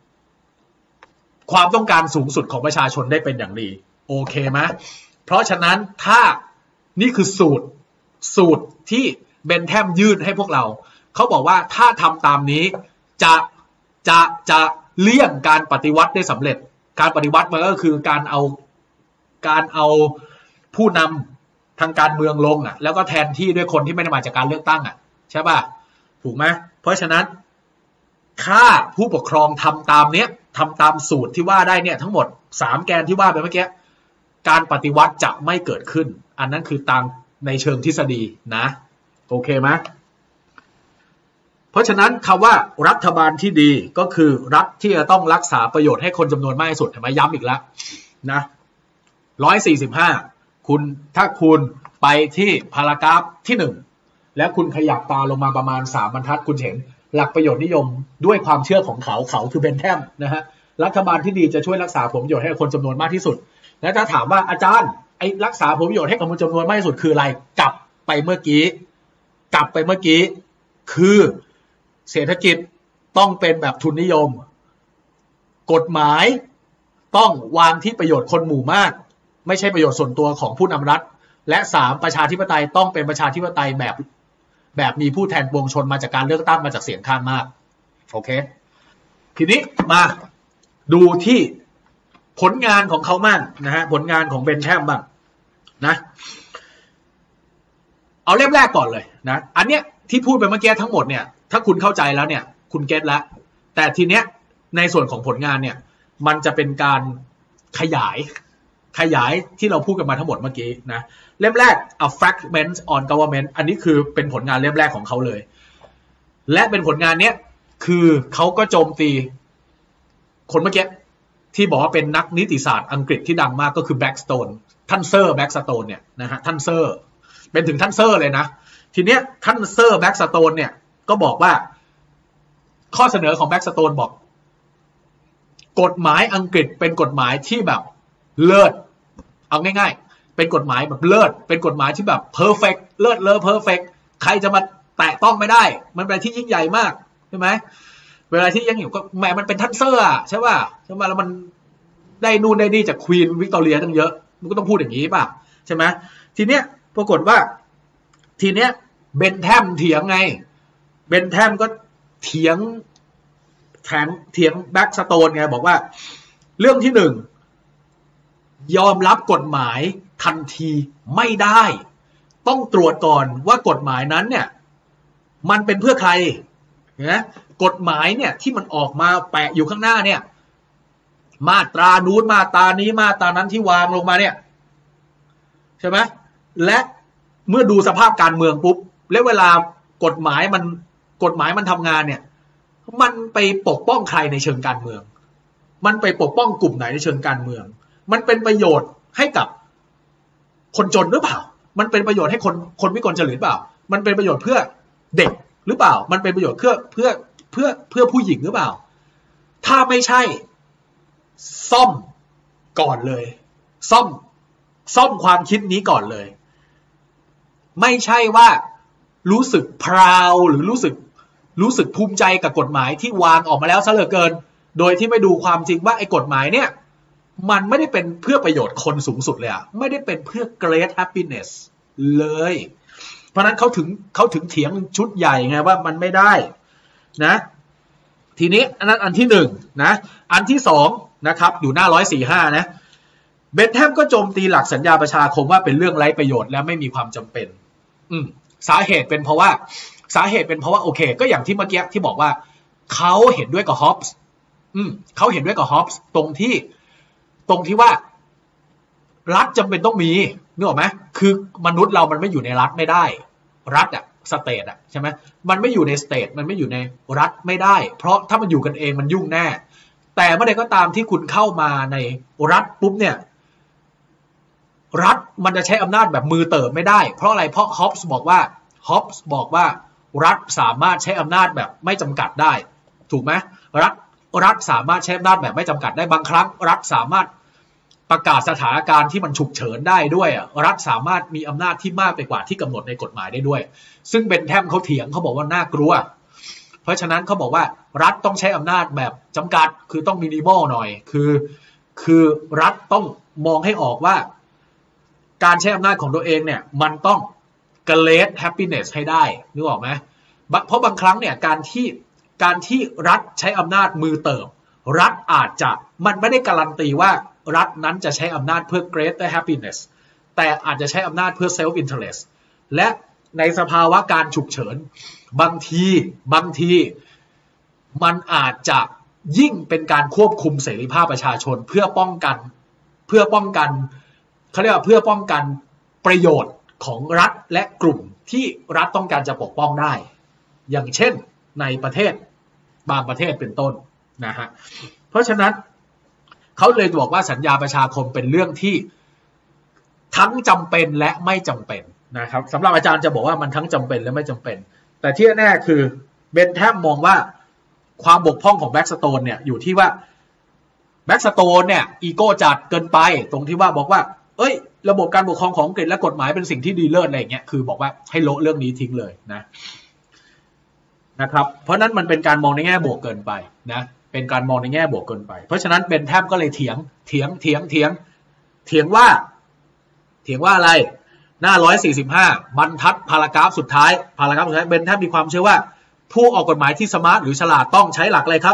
ความต้องการสูงสุดของประชาชนได้เป็นอย่างดีโอเคไหมเพราะฉะนั้นถ้านี่คือสูตรสูตรที่เบนแทมยื่นให้พวกเราเขาบอกว่าถ้าทำตามนี้จะจะจะเลี่ยงการปฏิวัติได้สำเร็จการปฏิวัติมันก็คือการเอาการเอาผู้นำทางการเมืองลงอ่ะแล้วก็แทนที่ด้วยคนที่ไม่ได้มาจากการเลือกตั้งอ่ะใช่ป่ะถูกไหมเพราะฉะนั้นถ้าผู้ปกครองทำตามเนี้ยทำตามสูตรที่ว่าได้เนี่ยทั้งหมดสามแกนที่ว่าไปเมื่อกี้การปฏิวัติจะไม่เกิดขึ้นอันนั้นคือตามในเชิงทฤษฎีนะโอเคไหมเพราะฉะนั้นคำว่ารัฐบาลที่ดีก็คือรัฐที่จะต้องรักษาประโยชน์ให้คนจำนวนมากที่สุดเห็นไหมย้ำอีกแล้วนะร้อยสี่สิบห้าคุณถ้าคุณไปที่พารากราฟที่หนึ่งแล้วคุณขยับตาลงมาประมาณสามบรรทัดคุณเห็นหลักประโยชน์นิยมด้วยความเชื่อของเขาเขาคือเบนแทมนะฮะรัฐบาลที่ดีจะช่วยรักษาผลประโยชน์ให้คนจำนวนมากที่สุดแล้วถ้าถามว่าอาจารย์ไอ้รักษาผลประโยชน์ให้คนจำนวนมากที่สุดคืออะไรกลับไปเมื่อกี้กลับไปเมื่อกี้คือเศรษฐกิจต้องเป็นแบบทุนนิยมกฎหมายต้องวางที่ประโยชน์คนหมู่มากไม่ใช่ประโยชน์ส่วนตัวของผู้นำรัฐและสามประชาธิปไตยต้องเป็นประชาธิปไตยแบบแบบมีผู้แทนปวงชนมาจากการเลือกตั้งมาจากเสียงข้างมากโอเคทีนี้มาดูที่ผลงานของเขาบ้างนะฮะผลงานของเบนแทมบ้างนะเอาเล่มแรกก่อนเลยนะอันเนี้ยที่พูดไปเมื่อกี้ทั้งหมดเนี่ยถ้าคุณเข้าใจแล้วเนี่ยคุณเก็ตแล้วแต่ทีเนี้ยในส่วนของผลงานเนี่ยมันจะเป็นการขยายขยายที่เราพูดกันมาทั้งหมดเมื่อกี้นะเล่มแรก A Fragment on Government อันนี้คือเป็นผลงานเล่มแรกของเขาเลยและเป็นผลงานเนี้ยคือเขาก็โจมตีคนเมื่อกี้ที่บอกว่าเป็นนักนิติศาสตร์อังกฤษที่ดังมากก็คือ Blackstone ท่านเซอร์ Blackstone เนี่ยนะฮะท่านเซอร์เป็นถึงท่านเซอร์เลยนะทีเนี้ยท่านเซอร์ Blackstone เนี่ยก็บอกว่าข้อเสนอของ Blackstone บอกกฎหมายอังกฤษเป็นกฎหมายที่แบบเลิศเอาง่ายๆเป็นกฎหมายแบบเลิศเป็นกฎหมายที่แบบ perfect เลิศเลอ perfect ใครจะมาแตะต้องไม่ได้มันเป็นอะไรที่ยิ่งใหญ่มากใช่ไหมเวลาที่ยังอยู่ก็แหมมันเป็นท่านเซอร์อะใช่ป่ะใช่ไหมแล้วมันได้นู่นได้นี่จากควีนวิกตอเรียตั้งเยอะมันก็ต้องพูดอย่างนี้ป่ะใช่ไหมทีเนี้ยปรากฏว่าทีเนี้ยเบนแทมเถียงไงเบนแทมก็เถียงแถมเถียงแบ็กสโตนไงบอกว่าเรื่องที่หนึ่งยอมรับกฎหมายทันทีไม่ได้ต้องตรวจก่อนว่ากฎหมายนั้นเนี่ยมันเป็นเพื่อใครนะกฎหมายเนี่ยที่มันออกมาแปะอยู่ข้างหน้าเนี่ยมาตรานู้นมาตรานี้มาตรานั้นที่วางลงมาเนี่ยใช่ไหมและเมื่อดูสภาพการเมืองปุ๊บแล้วเวลากฎหมายมันกฎหมายมันทำงานเนี่ยมันไปปกป้องใครในเชิงการเมืองมันไปปกป้องกลุ่มไหนในเชิงการเมืองมันเป็นประโยชน์ให้กับคนจนหรือเปล่ามันเป็นประโยชน์ให้คนคนวิกลจริตหรือเปล่ามันเป็นประโยชน์เพื่อเด็กหรือเปล่ามันเป็นประโยชน์เพื่อเพื่อเพื่อเพื่อผู้หญิงหรือเปล่าถ้าไม่ใช่ซ่อมก่อนเลยซ่อมซ่อมความคิดนี้ก่อนเลยไม่ใช่ว่ารู้สึกพราวหรือรู้สึกรู้สึกภูมิใจกับกฎหมายที่วางออกมาแล้วซะเหลือเกินโดยที่ไม่ดูความจริงว่าไอ้กฎหมายเนี่ยมันไม่ได้เป็นเพื่อประโยชน์คนสูงสุดเลยอะไม่ได้เป็นเพื่อ great happiness เลยเพราะนั้นเขาถึงเขาถึงเถียงชุดใหญ่ไงว่ามันไม่ได้นะทีนี้อันนั้นอันที่หนึ่งนะอันที่สองนะครับอยู่หน้าหนึ่งร้อยสี่สิบห้านะเบนแทมก็โจมตีหลักสัญญาประชาคมว่าเป็นเรื่องไร้ประโยชน์และไม่มีความจำเป็นอืมสาเหตุเป็นเพราะว่าสาเหตุเป็นเพราะว่าโอเคก็อย่างที่เมื่อกี้ที่บอกว่าเขาเห็นด้วยกับฮอปส์อืมเขาเห็นด้วยกับฮอปส์ตรงที่ตรงที่ว่ารัฐจำเป็นต้องมีนึกออกไหมคือมนุษย์เรามันไม่อยู่ในรัฐไม่ได้รัฐอะสเตทอะใช่ไหมมันไม่อยู่ในสเตทมันไม่อยู่ในรัฐไม่ได้เพราะถ้ามันอยู่กันเองมันยุ่งแน่แต่เมื่อใดก็ตามที่คุณเข้ามาในรัฐปุ๊บเนี่ยรัฐมันจะใช้อำนาจแบบมือเติบไม่ได้เพราะอะไรเพราะฮอปส์บอกว่าฮอปส์บอกว่ารัฐสามารถใช้อำนาจแบบไม่จำกัดได้ถูกไหมรัฐรัฐสามารถใช้อำนาจแบบไม่จำกัดได้บางครั้งรัฐสามารถประกาศสถานการณ์ที่มันฉุกเฉินได้ด้วยรัฐสามารถมีอำนาจที่มากไปกว่าที่กำหนดในกฎหมายได้ด้วยซึ่งเบนแทมเขาเถียงเขาบอกว่าน่ากลัวเพราะฉะนั้นเขาบอกว่ารัฐต้องใช้อำนาจแบบจำกัดคือต้องมินิมอลหน่อยคือคือรัฐต้องมองให้ออกว่าการใช้อำนาจของตัวเองเนี่ยมันต้อง great happiness ให้ได้นึกออกไหมเพราะบางครั้งเนี่ยการที่การที่รัฐใช้อำนาจมือเติบรัฐอาจจะมันไม่ได้การันตีว่ารัฐนั้นจะใช้อำนาจเพื่อ greater happiness แต่อาจจะใช้อำนาจเพื่อ self interest และในสภาวะการฉุกเฉินบางทีบางทีมันอาจจะยิ่งเป็นการควบคุมเสรีภาพประชาชนเพื่อป้องกันเพื่อป้องกันเขาเรียกว่าเพื่อป้องกันประโยชน์ของรัฐและกลุ่มที่รัฐต้องการจะปกป้องได้อย่างเช่นในประเทศบางประเทศเป็นต้นนะฮะเพราะฉะนั้นเขาเลยบอกว่าสัญญาประชาคมเป็นเรื่องที่ทั้งจำเป็นและไม่จำเป็นนะครับสำหรับอาจารย์จะบอกว่ามันทั้งจำเป็นและไม่จำเป็นแต่ที่แน่คือเบนแทมมองว่าความบกพร่องของแบล็กสโตนเนี่ยอยู่ที่ว่าแบล็กสโตนเนี่ยอีโก้จัดเกินไปตรงที่ว่าบอกว่าเอ้ยระบบการปกครองของอังกฤษและกฎหมายเป็นสิ่งที่ดีเลิศอะไรอย่างเงี้ยคือบอกว่าให้โละเรื่องนี้ทิ้งเลยนะนะครับเพราะนั้นมันเป็นการมองในแง่บวกเกินไปนะเป็นการมองในแง่บวกเกินไปเพราะฉะนั้นเบนแทมก็เลยเถียงเถียงเถียงเถียงเถียงว่าเถียงว่าอะไรหน้าหนึ่งร้อยสี่สิบห้าบรรทัดพารากราฟสุดท้ายพารากราฟสุดท้ายเบนแทมมีความเชื่อว่าผู้ออกกฎหมายที่สมาร์ทหรือฉลาดต้องใช้หลักอะไรครับ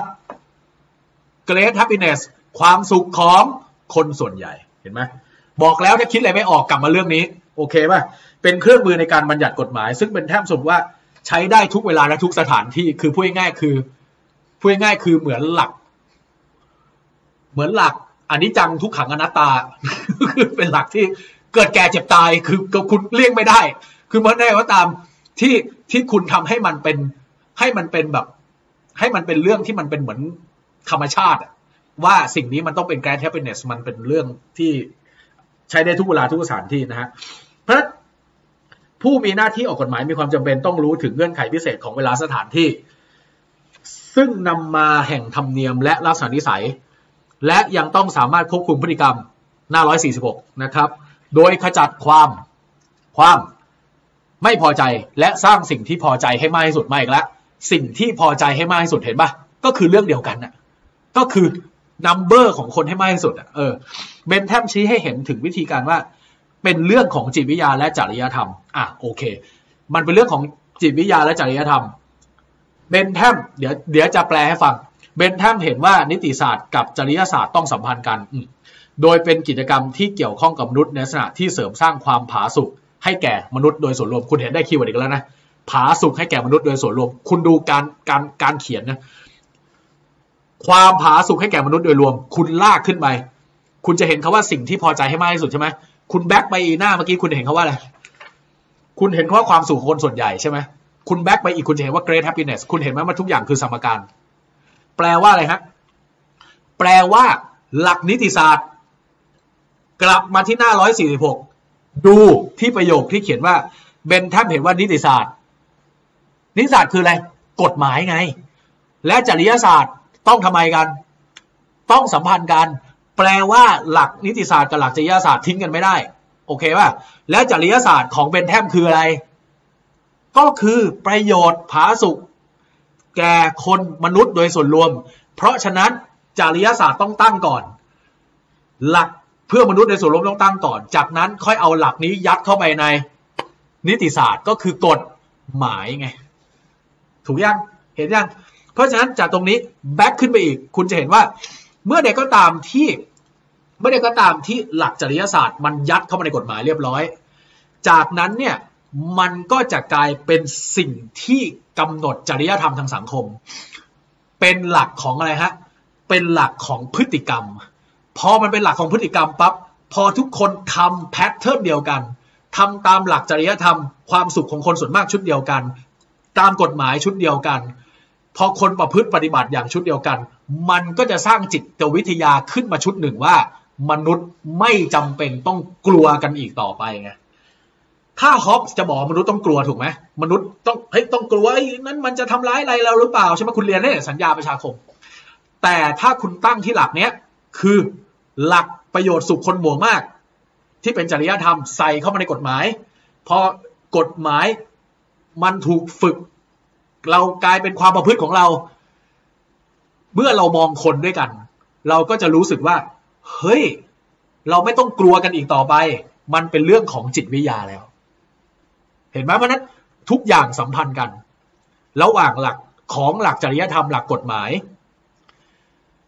Great Happiness ความสุขของคนส่วนใหญ่เห็นไหมบอกแล้วถ้าคิดอะไรไม่ออกกลับมาเรื่องนี้โอเคป่ะเป็นเครื่องมือในการบัญญัติกฎหมายซึ่งเป็นแทบสมมติว่าใช้ได้ทุกเวลาและทุกสถานที่คือพูดง่ายๆคือพูดง่ายๆคือเหมือนหลักเหมือนหลักอนิจจังทุกขังอนัตตา คือเป็นหลักที่เกิดแก่เจ็บตายคือคุณเลี่ยงไม่ได้คือเมื่อใดก็ตามที่ที่คุณทำให้มันเป็นให้มันเป็นแบบให้มันเป็นเรื่องที่มันเป็นเหมือนธรรมชาติว่าสิ่งนี้มันต้องเป็น Great Happiness มันเป็นเรื่องที่ใช้ได้ทุกเวลาทุกสถานที่นะฮะเพราะผู้มีหน้าที่ออกกฎหมายมีความจำเป็นต้องรู้ถึงเงื่อนไขพิเศษของเวลาสถานที่ซึ่งนำมาแห่งธรรมเนียมและลักษณะนิสัยและยังต้องสามารถควบคุมพฤติกรรมหน้าหนึ่งร้อยสี่สิบหกนะครับโดยขจัดความความไม่พอใจและสร้างสิ่งที่พอใจให้มากที่สุดมาอีกแล้วสิ่งที่พอใจให้มากที่สุดเห็นป่ะก็คือเรื่องเดียวกันน่ะก็คือ number ของคนให้มากที่สุดอ่ะเออเบนแทมชี้ให้เห็นถึงวิธีการว่าเป็นเรื่องของจิตวิทยาและจริยธรรมอ่ะโอเคมันเป็นเรื่องของจิตวิทยาและจริยธรรมเบนแทมเดี๋ยวเดี๋ยวจะแปลให้ฟังเบนแทมเห็นว่านิติศาสตร์กับจริยศาสตร์ต้องสัมพันธ์กันโดยเป็นกิจกรรมที่เกี่ยวข้องกับมนุษย์ในลักษณะที่เสริมสร้างความผาสุกให้แก่มนุษย์โดยส่วนรวมคุณเห็นได้คีย์เวิร์ดอีกแล้วนะผาสุกให้แก่มนุษย์โดยส่วนรวมคุณดูการการการเขียนนะความผาสุกให้แก่มนุษย์โดยรวมคุณลากขึ้นไปคุณจะเห็นคำว่าสิ่งที่พอใจให้มากที่สุดใช่ไหมคุณแบ็กไปหน้าเมื่อกี้คุณเห็นคำว่าอะไรคุณเห็นคำว่าความสุขของคนส่วนใหญ่ใช่ไหมคุณแบ็กไปอีกคุณจะเห็นว่า Great Happiness คุณเห็นไหมว่าทุกอย่างคือสมการแปลว่าอะไรฮะแปลว่าหลักนิติศาสตร์กลับมาที่หน้าหนึ่งร้อยสี่สิบหกดูที่ประโยคที่เขียนว่าเบนแทมเห็นว่านิติศาสตร์นิติศาสตร์คืออะไรกฎหมายไงและจริยศาสตร์ต้องทำไมกันต้องสัมพันธ์กันแปลว่าหลักนิติศาสตร์กับหลักจริยศาสตร์ทิ้งกันไม่ได้โอเคป่ะแล้วจริยศาสตร์ของเบนแทมคืออะไรก็คือประโยชน์ผาสุกแก่คนมนุษย์โดยส่วนรวมเพราะฉะนั้นจริยศาสตร์ต้องตั้งก่อนหลักเพื่อมนุษย์โดยส่วนรวมต้องตั้งก่อนจากนั้นค่อยเอาหลักนี้ยัดเข้าไปในนิติศาสตร์ก็คือกฎหมายไงถูกยังเห็นยังเพราะฉะนั้นจากตรงนี้แบ็คขึ้นไปอีกคุณจะเห็นว่าเมื่อใดก็ตามที่เมื่อใดก็ตามที่หลักจริยศาสตร์มันยัดเข้ามาในกฎหมายเรียบร้อยจากนั้นเนี่ยมันก็จะกลายเป็นสิ่งที่กำหนดจริยธรรมทางสังคมเป็นหลักของอะไรฮะเป็นหลักของพฤติกรรมพอมันเป็นหลักของพฤติกรรมปั๊บพอทุกคนทำแพทเทิร์นเดียวกันทำตามหลักจริยธรรมความสุขของคนส่วนมากชุดเดียวกันตามกฎหมายชุดเดียวกันพอคนประพฤติปฏิบัติอย่างชุดเดียวกันมันก็จะสร้างจิตวิทยาขึ้นมาชุดหนึ่งว่ามนุษย์ไม่จำเป็นต้องกลัวกันอีกต่อไปไงถ้าฮอปส์จะบอกมนุษย์ต้องกลัวถูกไหมมนุษย์ต้องเฮ้ยต้องกลัวไอ้นั้นมันจะทำร้ายอะไรเราหรือเปล่าใช่ไหมคุณเรียนได้สัญญาประชาคมแต่ถ้าคุณตั้งที่หลักเนี้ยคือหลักประโยชน์สุขคนหมู่มากที่เป็นจริยธรรมใส่เข้ามาในกฎหมายพอกฎหมายมันถูกฝึกเรากลายเป็นความประพฤติของเราเมื่อเรามองคนด้วยกันเราก็จะรู้สึกว่าเฮ้ยเราไม่ต้องกลัวกันอีกต่อไปมันเป็นเรื่องของจิตวิทยาแล้วเห็นไหมเพราะนั้นทุกอย่างสัมพันธ์กันระหว่างหลักของหลักจริยธรรมหลักกฎหมาย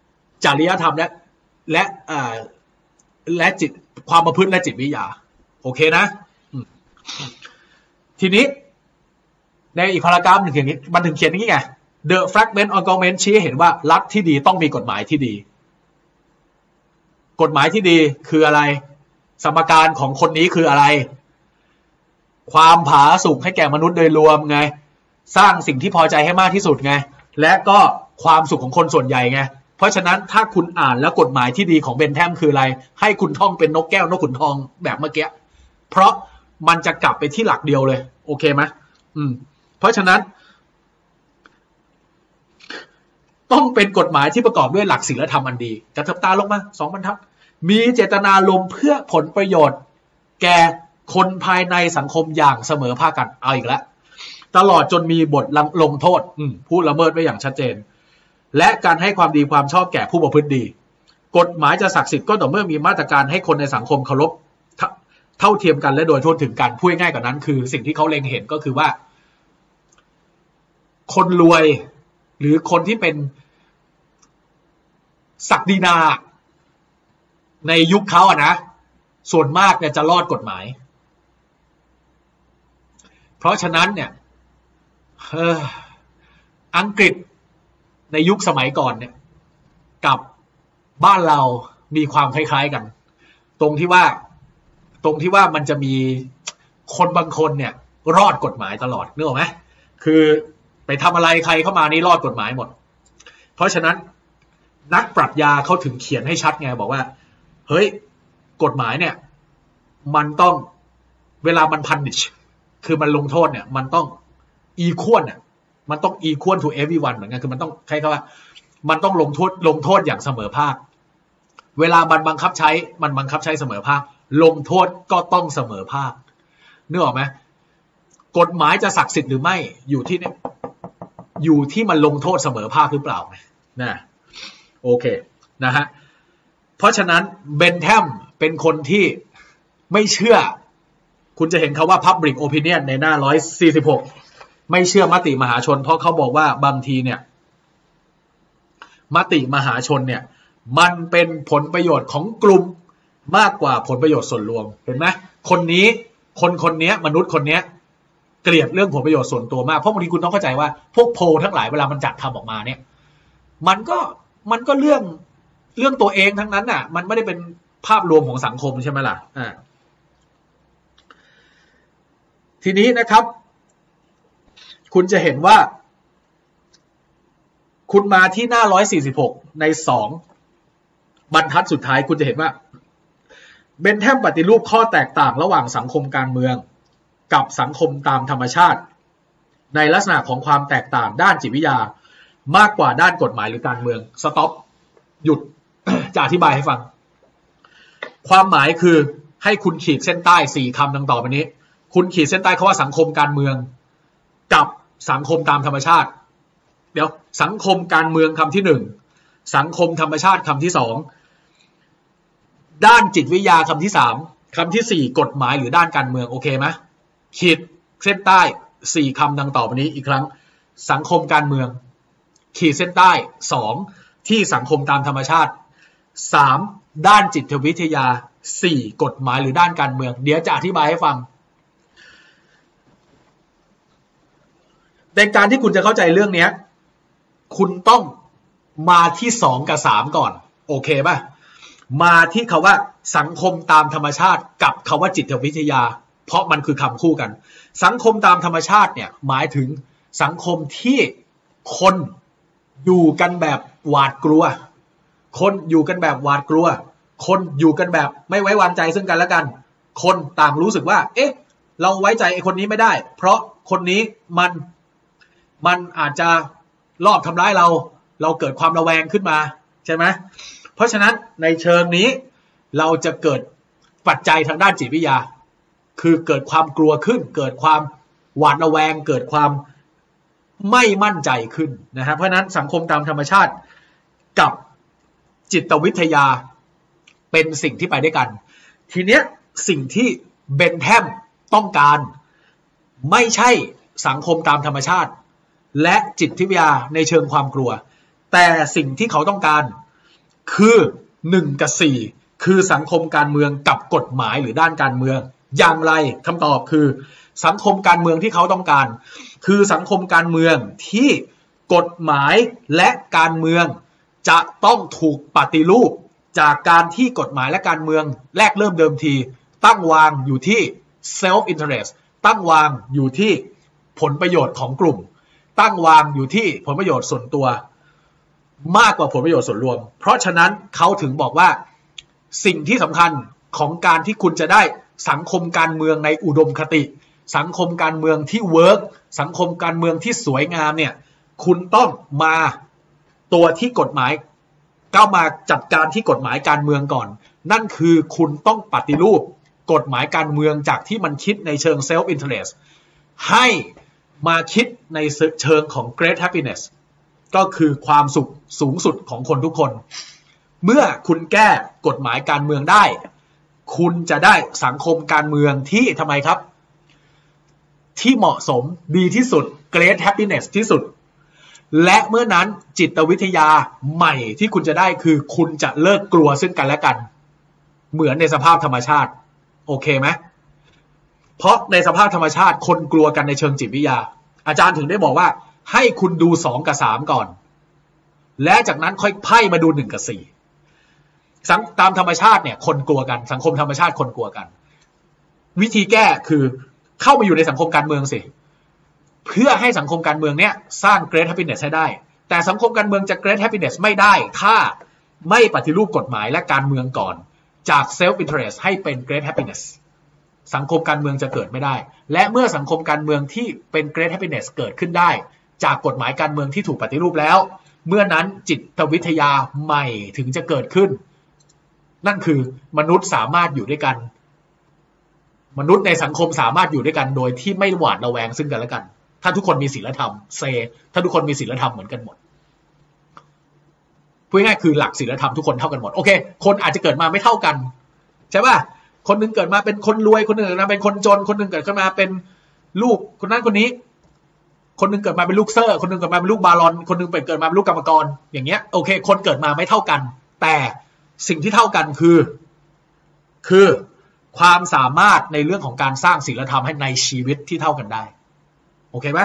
จริยธรรมและและอ่าและจิตความประพฤติและจิตวิทยาโอเคนะทีนี้ในอีกพารากราฟหนึ่งอย่างนี้มันถึงเขียนอย่างนี้ไง The fragment argument ชี้ให้เห็นว่ารัฐที่ดีต้องมีกฎหมายที่ดีกฎหมายที่ดีคืออะไรสมการของคนนี้คืออะไรความผาสุกให้แก่มนุษย์โดยรวมไงสร้างสิ่งที่พอใจให้มากที่สุดไงและก็ความสุขของคนส่วนใหญ่ไงเพราะฉะนั้นถ้าคุณอ่านแล้วกฎหมายที่ดีของเบนแทมคืออะไรให้คุณท่องเป็นนกแก้วนกขุนทองแบบเมื่อกี้เพราะมันจะกลับไปที่หลักเดียวเลยโอเคไหมอืมเพราะฉะนั้นต้องเป็นกฎหมายที่ประกอบด้วยหลักศีลธรรมอันดีกระเถิบตาลงมาสองบรรทัดมีเจตนารมณ์เพื่อผลประโยชน์แก่คนภายในสังคมอย่างเสมอภาคกันเอาอีกแล้วตลอดจนมีบทลงโทษผู้ละเมิดไว้อย่างชัดเจนและการให้ความดีความชอบแก่ผู้ประพฤติดีกฎหมายจะศักดิ์สิทธิ์ก็ต่อเมื่อมีมาตรการให้คนในสังคมเคารพเท่าเทียมกันและโดยทั่วถึงกันพูดง่ายกว่านั้นคือสิ่งที่เขาเล็งเห็นก็คือว่าคนรวยหรือคนที่เป็นศักดินาในยุคเขาอะนะส่วนมากเนี่ยจะรอดกฎหมายเพราะฉะนั้นเนี่ยเอออังกฤษในยุคสมัยก่อนเนี่ยกับบ้านเรามีความคล้ายๆกันตรงที่ว่าตรงที่ว่ามันจะมีคนบางคนเนี่ยรอดกฎหมายตลอดนึกออกไหมคือไปทำอะไรใครเข้ามานี่รอดกฎหมายหมดเพราะฉะนั้นนักปรัชญาเขาถึงเขียนให้ชัดไงบอกว่าเฮ้ยกฎหมายเนี่ยมันต้องเวลามัน punish คือมันลงโทษเนี่ยมันต้อง equal เนี่ยมันต้อง equal to everyone เหมือนกันคือมันต้องใครก็ว่ามันต้องลงโทษลงโทษอย่างเสมอภาคเวลามันบังคับใช้มันบังคับใช้เสมอภาคลงโทษก็ต้องเสมอภาคนึกออกไหมกฎหมายจะศักดิ์สิทธิ์หรือไม่อยู่ที่เนี่ยอยู่ที่มันลงโทษเสมอภาคหรือเปล่านะโอเคนะฮะเพราะฉะนั้นเบนแทมเป็นคนที่ไม่เชื่อคุณจะเห็นเขาว่า public opinion ในหน้าหนึ่งร้อยสี่สิบหกไม่เชื่อมติมหาชนเพราะเขาบอกว่าบางทีเนี่ยมติมหาชนเนี่ยมันเป็นผลประโยชน์ของกลุ่มมากกว่าผลประโยชน์ส่วนรวมเห็นไหมคนนี้คนคนนี้มนุษย์คนนี้เกลียดเรื่องผลประโยชน์ส่วนตัวมากเพราะบางทีคุณต้องเข้าใจว่าพวกโพลทั้งหลายเวลามันจัดทำออกมาเนี่ยมันก็มันก็เรื่องเรื่องตัวเองทั้งนั้นน่ะมันไม่ได้เป็นภาพรวมของสังคมใช่ไหมล่ะอ่าทีนี้นะครับคุณจะเห็นว่าคุณมาที่หน้าหนึ่งร้อยสี่สิบหกในสองบรรทัดสุดท้ายคุณจะเห็นว่าเบนแทมปฏิรูปข้อแตกต่างระหว่างสังคมการเมืองกับสังคมตามธรรมชาติในลักษณะของความแตกต่างด้านจิตวิทยามากกว่าด้านกฎหมายหรือการเมืองสต็อปหยุด จะอธิบายให้ฟังความหมายคือให้คุณขีดเส้นใต้สี่คำดังต่อไปนี้คุณขีดเส้นใต้คำว่าสังคมการเมืองกับสังคมตามธรรมชาติเดี๋ยวสังคมการเมืองคำที่หนึ่งสังคมธรรมชาติคำที่สองด้านจิตวิทยาคำที่สามคำที่สี่กฎหมายหรือด้านการเมืองโอเคไหมขีดเส้นใต้สี่คำดังต่อไปนี้อีกครั้งสังคมการเมืองขีดเส้นใต้สองที่สังคมตามธรรมชาติสามด้านจิตวิทยาสี่กฎหมายหรือด้านการเมืองเดี๋ยวจะอธิบายให้ฟังในการที่คุณจะเข้าใจเรื่องนี้คุณต้องมาที่สองกับสามก่อนโอเคป่ะมาที่คำว่าสังคมตามธรรมชาติกับคำว่าจิตวิทยาเพราะมันคือคำคู่กันสังคมตามธรรมชาติเนี่ยหมายถึงสังคมที่คนอยู่กันแบบหวาดกลัวคนอยู่กันแบบหวาดกลัวคนอยู่กันแบบไม่ไว้วางใจซึ่งกันและกันคนต่างรู้สึกว่าเอ๊ะเราไว้ใจไอ้คนนี้ไม่ได้เพราะคนนี้มันมันอาจจะลอบทำร้ายเราเราเกิดความระแวงขึ้นมาใช่ไหมเพราะฉะนั้นในเชิงนี้เราจะเกิดปัจจัยทางด้านจิตวิทยาคือเกิดความกลัวขึ้นเกิดความหวาดระแวงเกิดความไม่มั่นใจขึ้นนะครับเพราะฉะนั้นสังคมตามธรรมชาติกับจิตวิทยาเป็นสิ่งที่ไปด้วยกันทีเนี้ยสิ่งที่เบนแทมต้องการไม่ใช่สังคมตามธรรมชาติและจิตวิทยาในเชิงความกลัวแต่สิ่งที่เขาต้องการคือหนึ่งกับสี่คือสังคมการเมืองกับกฎหมายหรือด้านการเมืองอย่างไรคำตอบคือสังคมการเมืองที่เขาต้องการคือสังคมการเมืองที่กฎหมายและการเมืองจะต้องถูกปฏิรูปจากการที่กฎหมายและการเมืองแรกเริ่มเดิมทีตั้งวางอยู่ที่ self interest ตั้งวางอยู่ที่ผลประโยชน์ของกลุ่มตั้งวางอยู่ที่ผลประโยชน์ส่วนตัวมากกว่าผลประโยชน์ส่วนรวมเพราะฉะนั้นเขาถึงบอกว่าสิ่งที่สำคัญของการที่คุณจะได้สังคมการเมืองในอุดมคติสังคมการเมืองที่เวิร์กสังคมการเมืองที่สวยงามเนี่ยคุณต้องมาตัวที่กฎหมายก้าวมาจัดการที่กฎหมายการเมืองก่อนนั่นคือคุณต้องปฏิรูปกฎหมายการเมืองจากที่มันคิดในเชิง self interest ให้มาคิดในเชิงของ great happiness ก็คือความสุขสูงสุดของคนทุกคนเมื่อคุณแก้กฎหมายการเมืองได้คุณจะได้สังคมการเมืองที่ทำไมครับที่เหมาะสมดีที่สุด great happiness ที่สุดและเมื่อนั้นจิตวิทยาใหม่ที่คุณจะได้คือคุณจะเลิกกลัวซึ่งกันและกันเหมือนในสภาพธรรมชาติโอเคไหมเพราะในสภาพธรรมชาติคนกลัวกันในเชิงจิตวิทยาอาจารย์ถึงได้บอกว่าให้คุณดูสองกับสามก่อนและจากนั้นค่อยไพ่มาดูหนึ่งกับสี่ตามธรรมชาติเนี่ยคนกลัวกันสังคมธรรมชาติคนกลัวกันวิธีแก้คือเข้ามาอยู่ในสังคมการเมืองสิเพื่อให้สังคมการเมืองเนี้ยสร้าง great happiness ให้ได้แต่สังคมการเมืองจะ great happiness ไม่ได้ถ้าไม่ปฏิรูปกฎหมายและการเมืองก่อนจาก self interest ให้เป็น great happiness สังคมการเมืองจะเกิดไม่ได้และเมื่อสังคมการเมืองที่เป็น great happiness เกิดขึ้นได้จากกฎหมายการเมืองที่ถูกปฏิรูปแล้วเมื่อนั้นจิตวิทยาใหม่ถึงจะเกิดขึ้นนั่นคือมนุษย์สามารถอยู่ด้วยกันมนุษย์ในสังคมสามารถอยู่ด้วยกันโดยที่ไม่หวาดระแวงซึ่งกันและกันถ้าทุกคนมีศีลธรรมเซถ้าทุกคนมีศีลธรรมเหมือนกันหมดพูดง่ายๆคือหลักศีลธรรมทุกคนเท่ากันหมดโอเคคนอาจจะเกิดมาไม่เท่ากันใช่ป่ะคนนึงเกิดมาเป็นคนรวยคนนึงเกิดมาเป็นคนจนคนนึงเกิดขึ้นมาเป็นลูกคนนั้นคนนี้คนนึงเกิดมาเป็นลูกเซอร์คนนึงเกิดมาเป็นลูกบาลอนคนนึงเป็นเกิดมาเป็นลูกกรรมกรอย่างเงี้ยโอเคคนเกิดมาไม่เท่ากันแต่สิ่งที่เท่ากันคือคือความสามารถในเรื่องของการสร้างศีลธรรมให้ในชีวิตที่เท่ากันได้โอเคไหม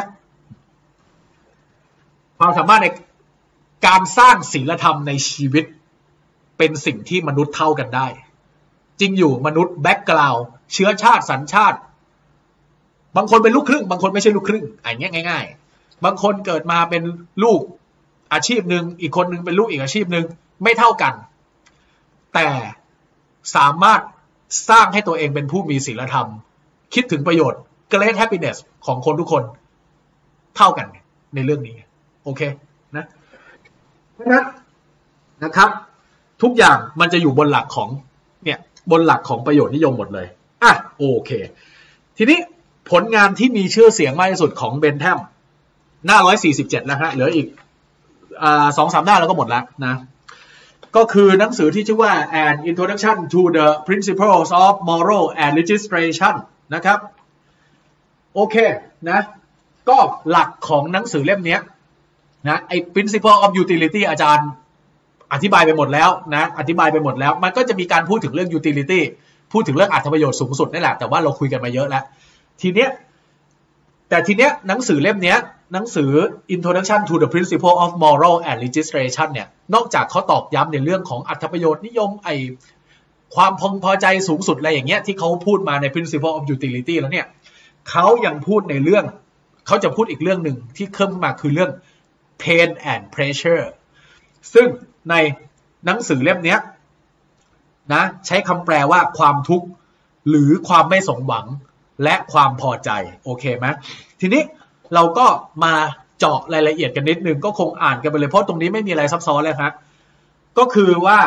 ความสามารถในการสร้างศีลธรรมในชีวิตเป็นสิ่งที่มนุษย์เท่ากันได้จริงอยู่มนุษย์แบ็คกราวด์เชื้อชาติสัญชาติบางคนเป็นลูกครึ่งบางคนไม่ใช่ลูกครึ่งอย่างเงี้ยง่ายๆบางคนเกิดมาเป็นลูกอาชีพหนึ่งอีกคนนึงเป็นลูกอีกอาชีพหนึ่งไม่เท่ากันแต่สามารถสร้างให้ตัวเองเป็นผู้มีศีลธรรมคิดถึงประโยชน์ great happiness ของคนทุกคนเท่ากันในเรื่องนี้โอเคนะเพราะฉะนั้นนะครับทุกอย่างมันจะอยู่บนหลักของเนี่ยบนหลักของประโยชน์นิยมหมดเลยอ่ะโอเคทีนี้ผลงานที่มีชื่อเสียงมากที่สุดของเบนแทมหน้าหนึ่งร้อยสี่สิบเจ็ดแล้วฮะเหลืออีกอ่า สองสาม หน้าแล้วก็หมดแล้วนะก็คือหนังสือที่ชื่อว่า An Introduction to the Principles of Moral and Legislation นะครับโอเคนะก็หลักของหนังสือเล่มนี้นะไอ้ Principle of Utility อาจารย์อธิบายไปหมดแล้วนะอธิบายไปหมดแล้วมันก็จะมีการพูดถึงเรื่อง Utility พูดถึงเรื่องอรรถประโยชน์สูงสุดนี่แหละแต่ว่าเราคุยกันมาเยอะแล้วทีเนี้ยแต่ทีเนี้ยหนังสือเล่มนี้หนังสือ Introduction to the Principle of Moral and Legislation เนี่ยนอกจากเขาตอกย้ำในเรื่องของอรรถประโยชน์นิยมไอความพึงพอใจสูงสุดอะไรอย่างเงี้ยที่เขาพูดมาใน Principle of Utility แล้วเนี่ยเขายังพูดในเรื่องเขาจะพูดอีกเรื่องหนึ่งที่เพิ่มมาคือเรื่อง pain and pleasure ซึ่งในหนังสือเล่มนี้นะใช้คำแปลว่าความทุกข์หรือความไม่สมหวังและความพอใจโอเคไหมทีนี้เราก็มาเจาะรายละเอียดกันนิดนึงก็คงอ่านกันไปเลยเพราะตรงนี้ไม่มีอะไรซับซ้อนเลยครับก็คือว่า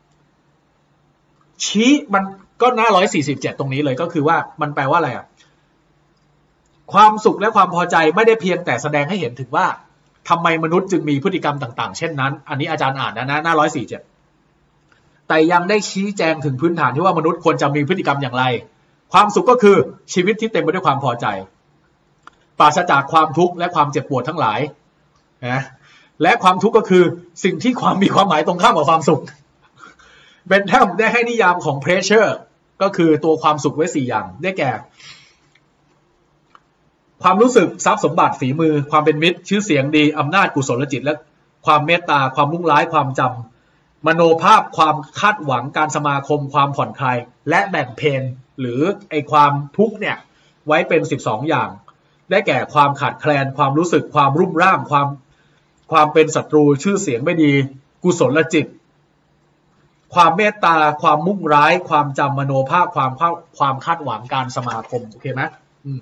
ชี้มันก็หน้าหนึ่งร้อยสี่สิบเจ็ดตรงนี้เลยก็คือว่ามันแปลว่าอะไรอ่ะความสุขและความพอใจไม่ได้เพียงแต่แสดงให้เห็นถึงว่าทำไมมนุษย์จึงมีพฤติกรรมต่างๆเช่นนั้นอันนี้อาจารย์อ่านนะนะหน้าหนึ่งร้อยสี่สิบเจ็ดแต่ยังได้ชี้แจงถึงพื้นฐานที่ว่ามนุษย์ควรจะมีพฤติกรรมอย่างไรความสุขก็คือชีวิตที่เต็มไปด้วยความพอใจปราศจากความทุกข์และความเจ็บปวดทั้งหลายนะและความทุกข์ก็คือสิ่งที่ความมีความหมายตรงข้ามกับความสุขเบนแทมได้ให้นิยามของ pressure ก็คือตัวความสุขไว้สี่อย่างได้แก่ความรู้สึกทรัพย์สมบัติฝีมือความเป็นมิตรชื่อเสียงดีอำนาจกุศลจิตและความเมตตาความมุ่งร้ายความจำมโนภาพความคาดหวังการสมาคมความผ่อนคลายและแบ่งเพนหรือไอความทุกข์เนี่ยไว้เป็นสิบสองอย่างได้แก่ความขาดแคลนความรู้สึกความรุ่มร่ามความความเป็นศัตรูชื่อเสียงไม่ดีกุศลจิตความเมตตาความมุ่งร้ายความจำมโนภาพความความคาดหวังการสมาคมโอเคไหม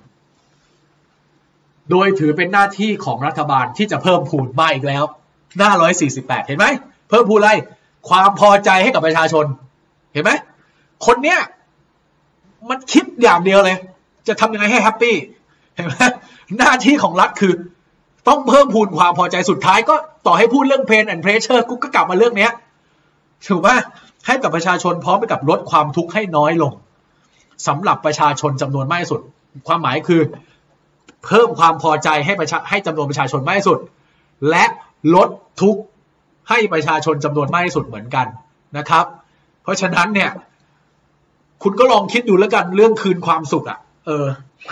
โดยถือเป็นหน้าที่ของรัฐบาลที่จะเพิ่มพูนมาอีกแล้วหน้าหนึ่งร้อยสี่สิบแปดเห็นไหมเพิ่มพูนอะไรความพอใจให้กับประชาชนเห็นไหมคนเนี้ยมันคิดอย่างเดียวเลยจะทำยังไงให้แฮปปี้เห็นไหมหน้าที่ของรัฐคือต้องเพิ่มพูนความพอใจสุดท้ายก็ต่อให้พูดเรื่อง pain and pressure กูก็กลับมาเรื่องนี้ถูกป่ะให้กับประชาชนพร้อมไปกับลดความทุกข์ให้น้อยลงสำหรับประชาชนจำนวนมากที่สุดความหมายคือเพิ่มความพอใจให้ประชาให้จำนวนประชาชนมากที่สุดและลดทุกข์ให้ประชาชนจำนวนมากที่สุดเหมือนกันนะครับเพราะฉะนั้นเนี่ยคุณก็ลองคิดดูแล้วกันเรื่องคืนความสุขอ่ะเออ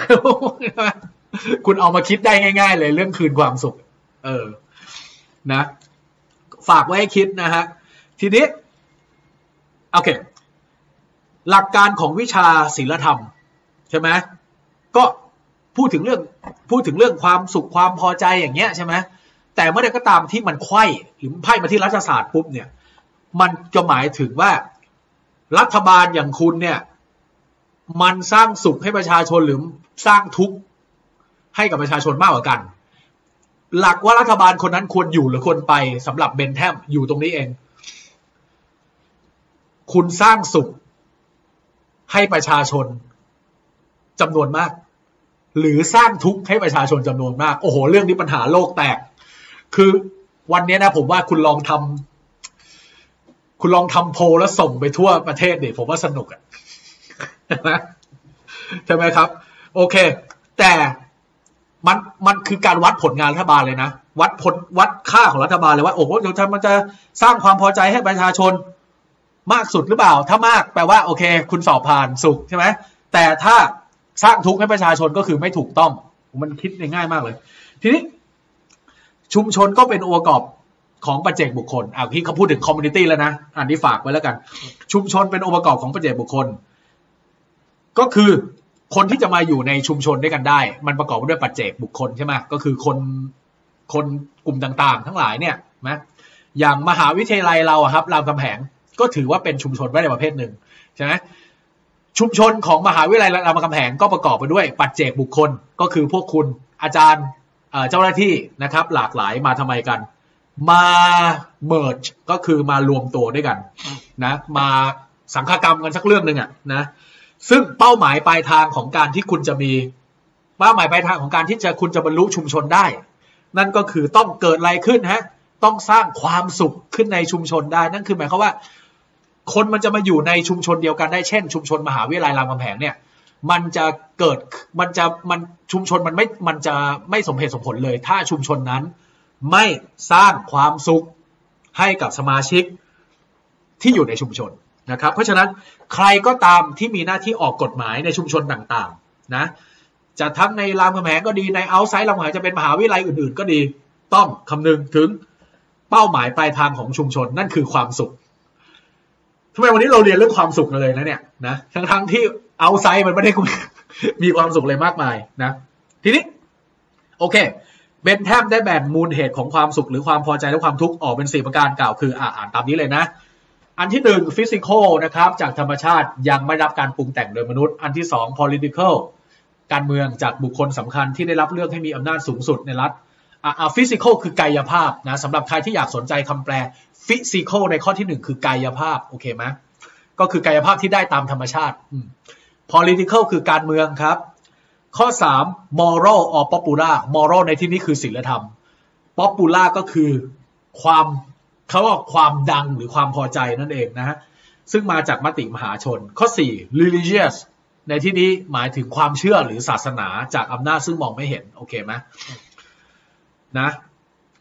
คุณเอามาคิดได้ง่ายๆเลยเรื่องคืนความสุขเออนะฝากไว้ให้คิดนะฮะทีนี้โอเคหลักการของวิชาศีลธรรมใช่ไหมก็พูดถึงเรื่องพูดถึงเรื่องความสุขความพอใจอย่างเงี้ยใช่ไหมแต่เมื่อใดก็ตามที่มันไขว้หรือไพ่มาที่รัฐศาสตร์ปุ๊บเนี่ยมันจะหมายถึงว่ารัฐบาลอย่างคุณเนี่ยมันสร้างสุขให้ประชาชนหรือสร้างทุกข์ให้กับประชาชนมากกว่ากันหลักว่ารัฐบาลคนนั้นควรอยู่หรือควรไปสำหรับเบนแทมอยู่ตรงนี้เองคุณสร้างสุขให้ประชาชนจำนวนมากหรือสร้างทุกข์ให้ประชาชนจำนวนมากโอ้โหเรื่องนี้ปัญหาโลกแตกคือวันนี้นะผมว่าคุณลองทำคุณลองทำโพลแล้วส่งไปทั่วประเทศดิผมว่าสนุกอ่ะใช่ไหมครับโอเคแต่มันมันคือการวัดผลงานรัฐบาลเลยนะวัดผลวัดค่าของรัฐบาลเลยว่าโอ้โหเดี๋ยวมันจะสร้างความพอใจให้ประชาชนมากสุดหรือเปล่าถ้ามากแปลว่าโอเคคุณสอบผ่านสุขใช่ไหมแต่ถ้าสร้างทุกข์ให้ประชาชนก็คือไม่ถูกต้องมันคิดง่ายมากเลยทีนี้ชุมชนก็เป็นองค์ประกอบของปัจเจกบุคคลอ่ะที่เขาพูดถึงคอมมูนิตี้แล้วนะอ่านที่ฝากไว้แล้วกันชุมชนเป็นองค์ประกอบของปัจเจกบุคคลก็คือคนที่จะมาอยู่ในชุมชนด้วยกันได้มันประกอบด้วยปัจเจกบุคคลใช่ไหมก็คือคนคนกลุ่มต่างๆทั้งหลายเนี่ยนะอย่างมหาวิทยาลัยเราครับรามคำแหงก็ถือว่าเป็นชุมชนไว้ในประเภทหนึ่งใช่ไหมชุมชนของมหาวิทยาลัยรามคำแหงก็ประกอบไปด้วยปัจเจกบุคคลก็คือพวกคุณอาจารย์เจ้าหน้าที่นะครับหลากหลายมาทำไมกันมาเมิร์จก็คือมารวมตัวด้วยกันนะมาสังฆกรรมกันสักเรื่องหนึ่งอ่ะนะซึ่งเป้าหมายปลายทางของการที่คุณจะมีเป้าหมายปลายทางของการที่จะคุณจะบรรลุชุมชนได้นั่นก็คือต้องเกิดอะไรขึ้นฮะต้องสร้างความสุขขึ้นในชุมชนได้นั่นคือหมายความว่าคนมันจะมาอยู่ในชุมชนเดียวกันได้เช่นชุมชนมหาวิทยาลัยรามคำแหงเนี่ยมันจะเกิดมันจะมันชุมชนมันไม่มันจะไม่สมเหตุสมผลเลยถ้าชุมชนนั้นไม่สร้างความสุขให้กับสมาชิกที่อยู่ในชุมชนนะครับเพราะฉะนั้นใครก็ตามที่มีหน้าที่ออกกฎหมายในชุมชนต่างๆนะจะทั้งในรามคำแหงก็ดีในเอาท์ไซด์รามคำแหงจะเป็นมหาวิทยาลัยอื่นๆก็ดีต้องคำนึงถึงเป้าหมายปลายทางของชุมชนนั่นคือความสุขทำไมวันนี้เราเรียนเรื่องความสุขกันเลยนะเนี่ยนะทั้งๆที่เอาท์ไซด์มันไม่ได้มีความสุขเลยมากมายนะทีนี้โอเคเบนแทมได้แบ่งมูลเหตุของความสุขหรือความพอใจและความทุกข์ออกเป็นสี่ประการกล่าวคืออ่านตามนี้เลยนะอันที่หนึ่ง physical นะครับจากธรรมชาติยังไม่รับการปรุงแต่งโดยมนุษย์อันที่สอง political การเมืองจากบุคคลสำคัญที่ได้รับเลือกให้มีอำนาจสูงสุดในรัฐอ่า physical คือกายภาพนะสำหรับใครที่อยากสนใจคำแปล physical ในข้อที่หนึ่งคือกายภาพโอเคไหมก็คือกายภาพที่ได้ตามธรรมชาติ political คือการเมืองครับข้อสาม moral or popular moral ในที่นี้คือศีลธรรม popular ก็คือความเขาว่าความดังหรือความพอใจนั่นเองนะฮะซึ่งมาจากมติมหาชนข้อสี่ religious ในที่นี้หมายถึงความเชื่อหรือศาสนาจากอำนาจซึ่งมองไม่เห็นโอเคไหมนะ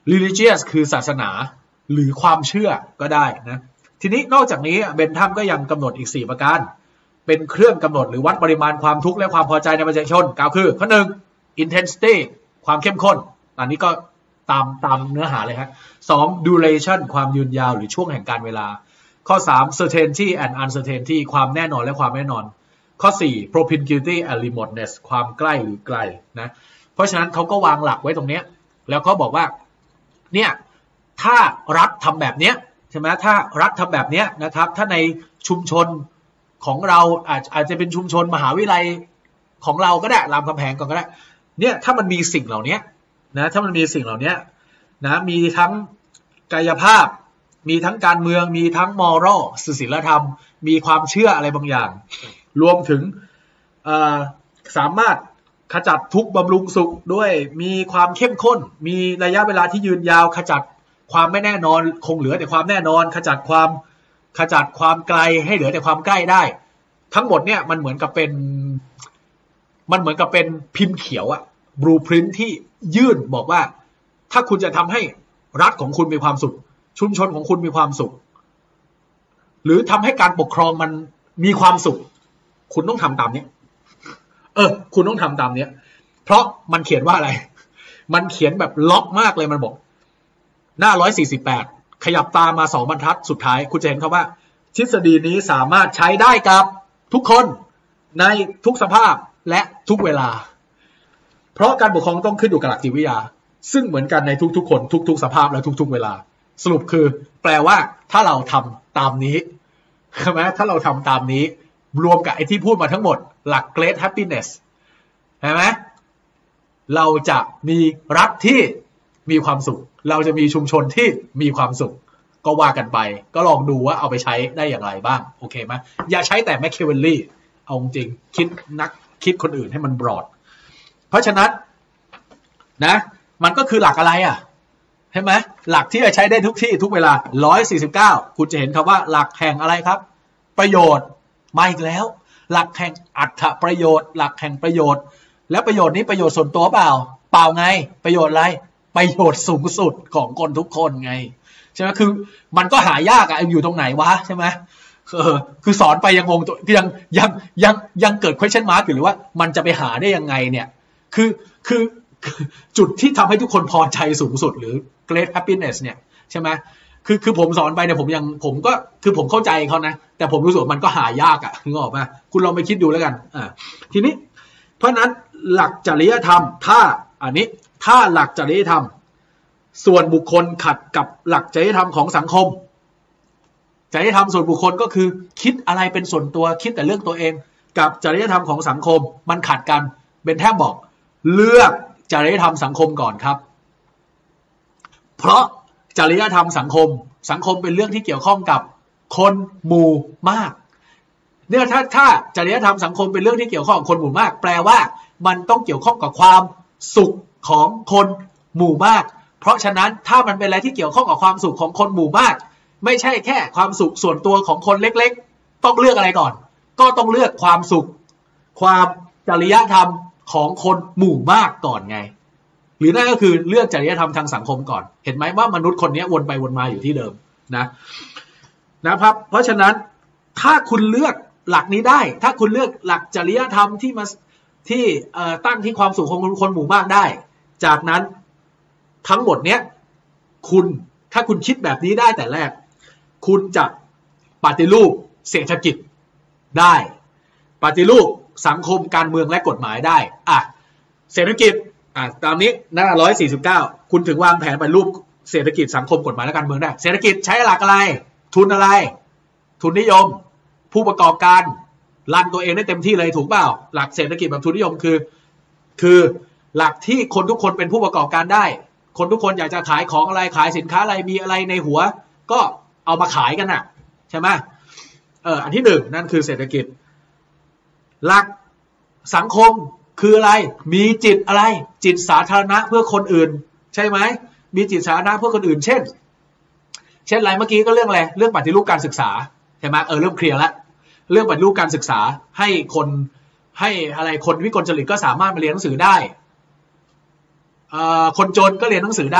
religious คือศาสนาหรือความเชื่อก็ได้นะทีนี้นอกจากนี้เบนทัมก็ยังกำหนดอีกสี่ประการเป็นเครื่องกำหนดหรือวัดปริมาณความทุกข์และความพอใจในประชาชนกล่าวคือข้อหนึ่ง intensity ความเข้มข้นอันนี้ก็ตามตามเนื้อหาเลยครับสอง duration ความยืนยาวหรือช่วงแห่งการเวลาข้อสาม certainty and uncertainty ความแน่นอนและความแน่นอนข้อสี่ propinquity and remoteness ความใกล้หรือไกลนะเพราะฉะนั้นเขาก็วางหลักไว้ตรงนี้แล้วเขาบอกว่าเนี่ยถ้ารัฐทำแบบเนี้ยใช่ไหมถ้ารัฐทำแบบเนี้ยนะครับถ้าในชุมชนของเราอาจอาจจะเป็นชุมชนมหาวิทยาลัยของเราก็ได้รามคำแหงก่อนก็ได้เนี่ยถ้ามันมีสิ่งเหล่านี้นะถ้ามันมีสิ่งเหล่านี้นะมีทั้งกายภาพมีทั้งการเมืองมีทั้งมอรัลศีลธรรมมีความเชื่ออะไรบางอย่างรวมถึงสามารถขจัดทุกข์บำรุงสุขด้วยมีความเข้มข้นมีระยะเวลาที่ยืนยาวขจัดความไม่แน่นอนคงเหลือแต่ความแน่นอนขจัดความขจัดความไกลให้เหลือแต่ความใกล้ได้ทั้งหมดเนี่ยมันเหมือนกับเป็นมันเหมือนกับเป็นพิมพ์เขียวอะบลูพรินท์ที่ยื่นบอกว่าถ้าคุณจะทำให้รัฐของคุณมีความสุขชุมชนของคุณมีความสุขหรือทำให้การปกครองมันมีความสุขคุณต้องทำตามนี้เออคุณต้องทำตามนี้เพราะมันเขียนว่าอะไรมันเขียนแบบล็อกมากเลยมันบอกหน้าหนึ่งร้อยสี่สิบแปดขยับตามมาสองบรรทัดสุดท้ายคุณจะเห็นคำว่าทฤษฎีนี้สามารถใช้ได้กับทุกคนในทุกสภาพและทุกเวลาเพราะการปกครองต้องขึ้นอยู่กับหลักจิตวิทยาซึ่งเหมือนกันในทุกๆคนทุกๆสภาพและทุกๆเวลาสรุปคือแปลว่าถ้าเราทำตามนี้ใช่ไหมถ้าเราทำตามนี้รวมกับไอ้ที่พูดมาทั้งหมดหลัก Great Happiness ใช่ไหมเราจะมีรัฐที่มีความสุขเราจะมีชุมชนที่มีความสุขก็ว่ากันไปก็ลองดูว่าเอาไปใช้ได้อย่างไรบ้างโอเคไหมอย่าใช้แต่แมคเคเวลลี่เอาจริงคิดนักคิดคนอื่นให้มันบรอดเพราะฉะนั้นนะมันก็คือหลักอะไรอ่ะใช่ไหมหลักที่จะใช้ได้ทุกที่ทุกเวลาหนึ่งร้อยสี่สิบเก้าคุณจะเห็นคำว่าหลักแห่งอะไรครับประโยชน์มาอีกแล้วหลักแห่งอรรถประโยชน์หลักแห่งประโยชน์แล้วประโยชน์นี้ประโยชน์ส่วนตัวเปล่าเปล่าไงประโยชน์อะไรประโยชน์สูงสุดของคนทุกคนไงใช่ไหมคือมันก็หายากอะอยู่ตรงไหนวะใช่ไหมเออคือสอนไปยังงงตัวยังยังยังยังเกิด question mark อยู่หรือว่ามันจะไปหาได้ยังไงเนี่ยคือคือจุดที่ทำให้ทุกคนพอใจสูงสุดหรือ great happiness เนี่ยใช่ไหมคือคือผมสอนไปเนี่ยผมยังผมก็คือผมเข้าใจเขานะแต่ผมรู้สึกว่ามันก็หายากอ่ะนึกออกป่ะคุณลองไปคิดดูแล้วกันอ่าทีนี้เพราะนั้นหลักจริยธรรมถ้าอันนี้ถ้าหลักจริยธรรมส่วนบุคคลขัดกับหลักจริยธรรมของสังคมจริยธรรมส่วนบุคคลก็คือคิดอะไรเป็นส่วนตัวคิดแต่เรื่องตัวเองกับจริยธรรมของสังคมมันขัดกันเบนแทมบอกเลือกจริยธรรมสังคมก่อนครับเพราะจริยธรรมสังคมสังคมเป็นเรื่องที่เกี่ยวข้องกับคนหมู่มากเนี่ยถ้าถ้าจริยธรรมสังคมเป็นเรื่องที่เกี่ยวข้องกับคนหมู่มากแปลว่ามันต้องเกี่ยวข้องกับความสุขของคนหมู่มากเพราะฉะนั้นถ้ามันเป็นอะไรที่เกี่ยวข้องกับความสุขของคนหมู่มากไม่ใช่แค่ความสุขส่วนตัวของคนเล็กๆต้องเลือกอะไรก่อนก็ต้องเลือกความสุขความจริยธรรมของคนหมู่มากก่อนไงหรือนั่นก็คือเลือกจริยธรรมทางสังคมก่อนเห็นไหมว่ามนุษย์คนนี้วนไปวนมาอยู่ที่เดิมนะนะครับเพราะฉะนั้นถ้าคุณเลือกหลักนี้ได้ถ้าคุณเลือกหลักจริยธรรมที่มาที่ตั้งที่ความสุขของคนหมู่มากได้จากนั้นทั้งหมดเนี้ยคุณถ้าคุณคิดแบบนี้ได้แต่แรกคุณจะปฏิรูปเศรษฐกิจได้ปฏิรูปสังคมการเมืองและกฎหมายได้อ่ะเศรษฐกิจอ่ะตามนี้หน้าหนึ่งร้อยสี่สิบเก้าคุณถึงวางแผนปฏิรูปเศรษฐกิจสังคมกฎหมายและการเมืองได้เศรษฐกิจใช้หลักอะไรทุนอะไรทุนนิยมผู้ประกอบการรันตัวเองได้เต็มที่เลยถูกเปล่าหลักเศรษฐกิจแบบทุนนิยมคือคือหลักที่คนทุกคนเป็นผู้ประกอบการได้คนทุกคนอยากจะขายของอะไรขายสินค้าอะไรมีอะไรในหัวก็เอามาขายกันน่ะใช่ไหมเอออันที่หนึ่งนั่นคือเศรษฐกิจหลักสังคมคืออะไรมีจิตอะไรจิตสาธารณะเพื่อคนอื่นใช่ไหมมีจิตสาธารณะเพื่อคนอื่นเช่นเช่นอะไรเมื่อกี้ก็เรื่องอะไรเรื่องปฏิรูปการศึกษาใช่ไหมเออเริ่มเคลียร์แล้วเรื่องปฏิรูปการศึกษาให้คนให้อะไรคนวิกลจริตก็สามารถมาเรียนหนังสือได้คนจนก็เรียนหนังสือได้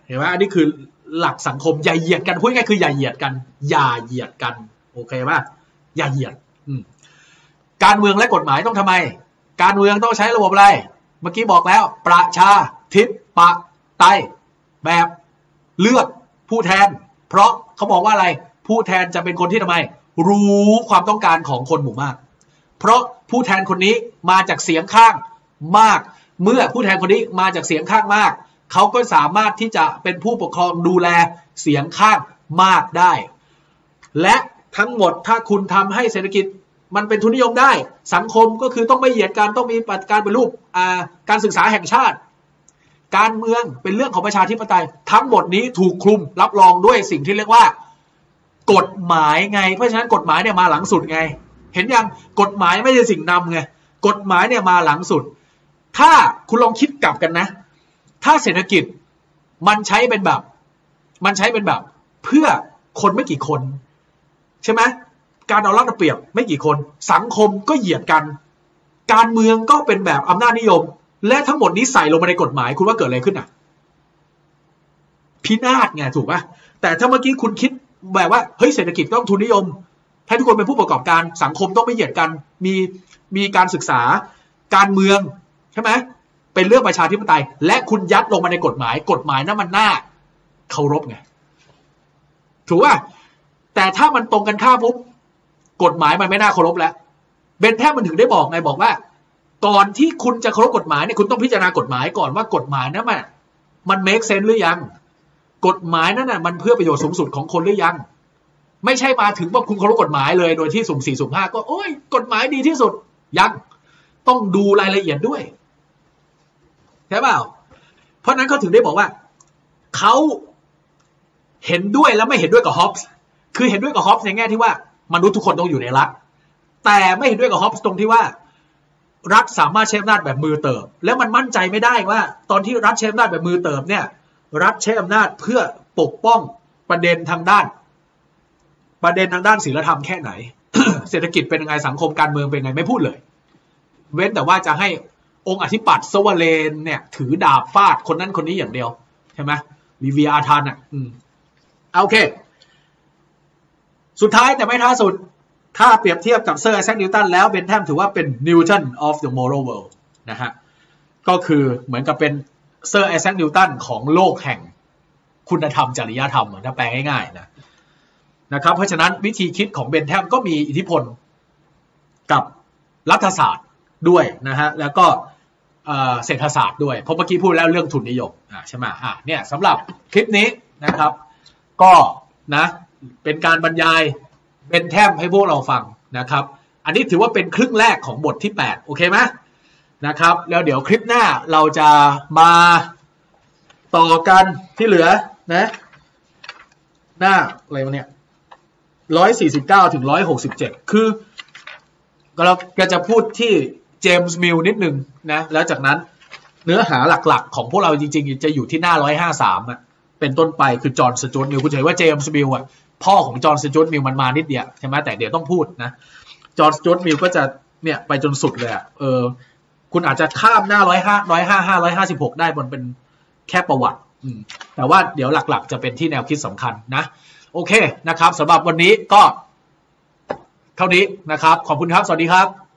เห็นไหมอันนี้คือหลักสังคมอย่าเหยียดกันพูดง่ายคืออย่าเหยียดกันอย่าเหยียดกันโอเคป่ะอย่าเหยียดการเมืองและกฎหมายต้องทำไมการเมืองต้องใช้ระบบอะไรเมื่อกี้บอกแล้วประชาธิปไตยแบบเลือกผู้แทนเพราะเขาบอกว่าอะไรผู้แทนจะเป็นคนที่ทำไมรู้ความต้องการของคนหมู่มากเพราะผู้แทนคนนี้มาจากเสียงข้างมากเมื่อผู้แทนคนนี้มาจากเสียงข้างมากเขาก็สามารถที่จะเป็นผู้ปกครองดูแลเสียงข้างมากได้และทั้งหมดถ้าคุณทำให้เศรษฐกิจมันเป็นทุนนิยมได้สังคมก็คือต้องไม่เหยียดกันต้องมีการเป็นรูปการศึกษาแห่งชาติการเมืองเป็นเรื่องของประชาธิปไตยทั้งหมดนี้ถูกคลุมรับรองด้วยสิ่งที่เรียกว่ากฎหมายไงเพราะฉะนั้นกฎหมายเนี่ยมาหลังสุดไงเห็นยังกฎหมายไม่ใช่สิ่งนำไงกฎหมายเนี่ยมาหลังสุดถ้าคุณลองคิดกลับกันนะถ้าเศรษฐกิจมันใช้เป็นแบบมันใช้เป็นแบบเพื่อคนไม่กี่คนใช่ไหมการเอารัดเอาเปรียบไม่กี่คนสังคมก็เหยียดกันการเมืองก็เป็นแบบอำนาจนิยมและทั้งหมดนี้ใส่ลงมาในกฎหมายคุณว่าเกิดอะไรขึ้นอ่ะพินาศไงถูกป่ะแต่ถ้าเมื่อกี้คุณคิดแบบว่าเฮ้ยเศรษฐกิจต้องทุนนิยมให้ทุกคนเป็นผู้ประกอบการสังคมต้องไม่เหยียดกันมีมีการศึกษาการเมืองใช่ไหมเป็นเรื่องประชาธิปไตยและคุณยัดลงมาในกฎหมายกฎหมายนั้นมันน่าเคารพไงถูกป่ะแต่ถ้ามันตรงกันข้ามปุ๊บกฎหมายมันไม่น่าเคารพแล้วเบนแทมมันถึงได้บอกไงบอกว่าก่อนที่คุณจะเคารพกฎหมายเนี่ยคุณต้องพิจารณากฎหมายก่อนว่ากฎหมายนั้นมันมัน make sense หรือยังกฎหมายนั้นน่ะมันเพื่อประโยชน์สูงสุดของคนหรือยังไม่ใช่มาถึงว่าคุณเคารพกฎหมายเลยโดยที่สุ่มสี่สุ่มห้าก็โอ้ยกฎหมายดีที่สุดยังต้องดูรายละเอียดด้วยใช่เปล่าเพราะนั้นเขาถึงได้บอกว่าเขาเห็นด้วยแล้วไม่เห็นด้วยกับฮอปส์คือเห็นด้วยกับฮอปส์ในแง่ที่ว่ามนุษย์ทุกคนต้องอยู่ในรัฐแต่ไม่เห็นด้วยกับฮอปส์ตรงที่ว่ารัฐสามารถใช้อำนาจแบบมือเติบแล้วมันมั่นใจไม่ได้ว่าตอนที่รัฐใช้อำนาจแบบมือเติบเนี่ยรัฐใช้อำนาจเพื่อปกป้องประเด็นทางด้านประเด็นทางด้านศีลธรรมแค่ไหน เศรษฐกิจเป็นยังไงสังคมการเมืองเป็นยังไงไม่พูดเลยเว้นแต่ว่าจะให้องค์อธิปัตย์สวเรนเนี่ยถือดาบฟาดคนนั้นคนนี้อย่างเดียวใช่ไหมวีวีอาร์ทันอ่ะอืมโอเคสุดท้ายแต่ไม่ท้ายสุดถ้าเปรียบเทียบกับเซอร์ไอแซคนิวตันแล้วเบนแทมถือว่าเป็นนิวตัน of the moral world นะฮะก็คือเหมือนกับเป็นเซอร์ไอแซคนิวตันของโลกแห่งคุณธรรมจริยธรรมถ้าแปลง่ายๆนะนะครับเพราะฉะนั้นวิธีคิดของเบนแทมก็มีอิทธิพลกับรัฐศาสตร์ด้วยนะฮะแล้วก็เศรษฐศาสตร์ด้วยเพราะเมื่อกี้พูดแล้วเรื่องทุนนิยมอ่าใช่ไหมอ่าเนี่ยสำหรับคลิปนี้นะครับก็นะเป็นการบรรยายเบนแทมให้พวกเราฟังนะครับอันนี้ถือว่าเป็นครึ่งแรกของบทที่แปดโอเคไหมนะครับแล้วเดี๋ยวคลิปหน้าเราจะมาต่อกันที่เหลือนะหน้าอะไรวะเนี่ยหนึ่งร้อยสี่สิบเก้าถึงหนึ่งร้อยหกสิบเจ็ดคือเราก็จะพูดที่เจมส์มิลนิดนึงนะแล้วจากนั้นเนื้อหาหลักๆของพวกเราจริงๆจะอยู่ที่หน้าหนึ่งร้อยห้าสิบสามอ่ะเป็นต้นไปคือจอห์นสจ๊วตมิลคุณจะเห็นว่าเจมส์มิลอ่ะพ่อของจอห์นสจ๊วตมิลมันมานิดเดียวใช่ไหมแต่เดี๋ยวต้องพูดนะจอห์นสจ๊วตมิลก็จะเนี่ยไปจนสุดเลยอ่ะเออคุณอาจจะข้ามหน้าหนึ่งร้อยห้า หนึ่งร้อยห้า ห้าร้อยห้าสิบหกได้มันเป็นแค่ประวัติอืมแต่ว่าเดี๋ยวหลักๆจะเป็นที่แนวคิดสำคัญนะโอเคนะครับสำหรับวันนี้ก็เท่านี้นะครับขอบคุณครับสวัสดีครับ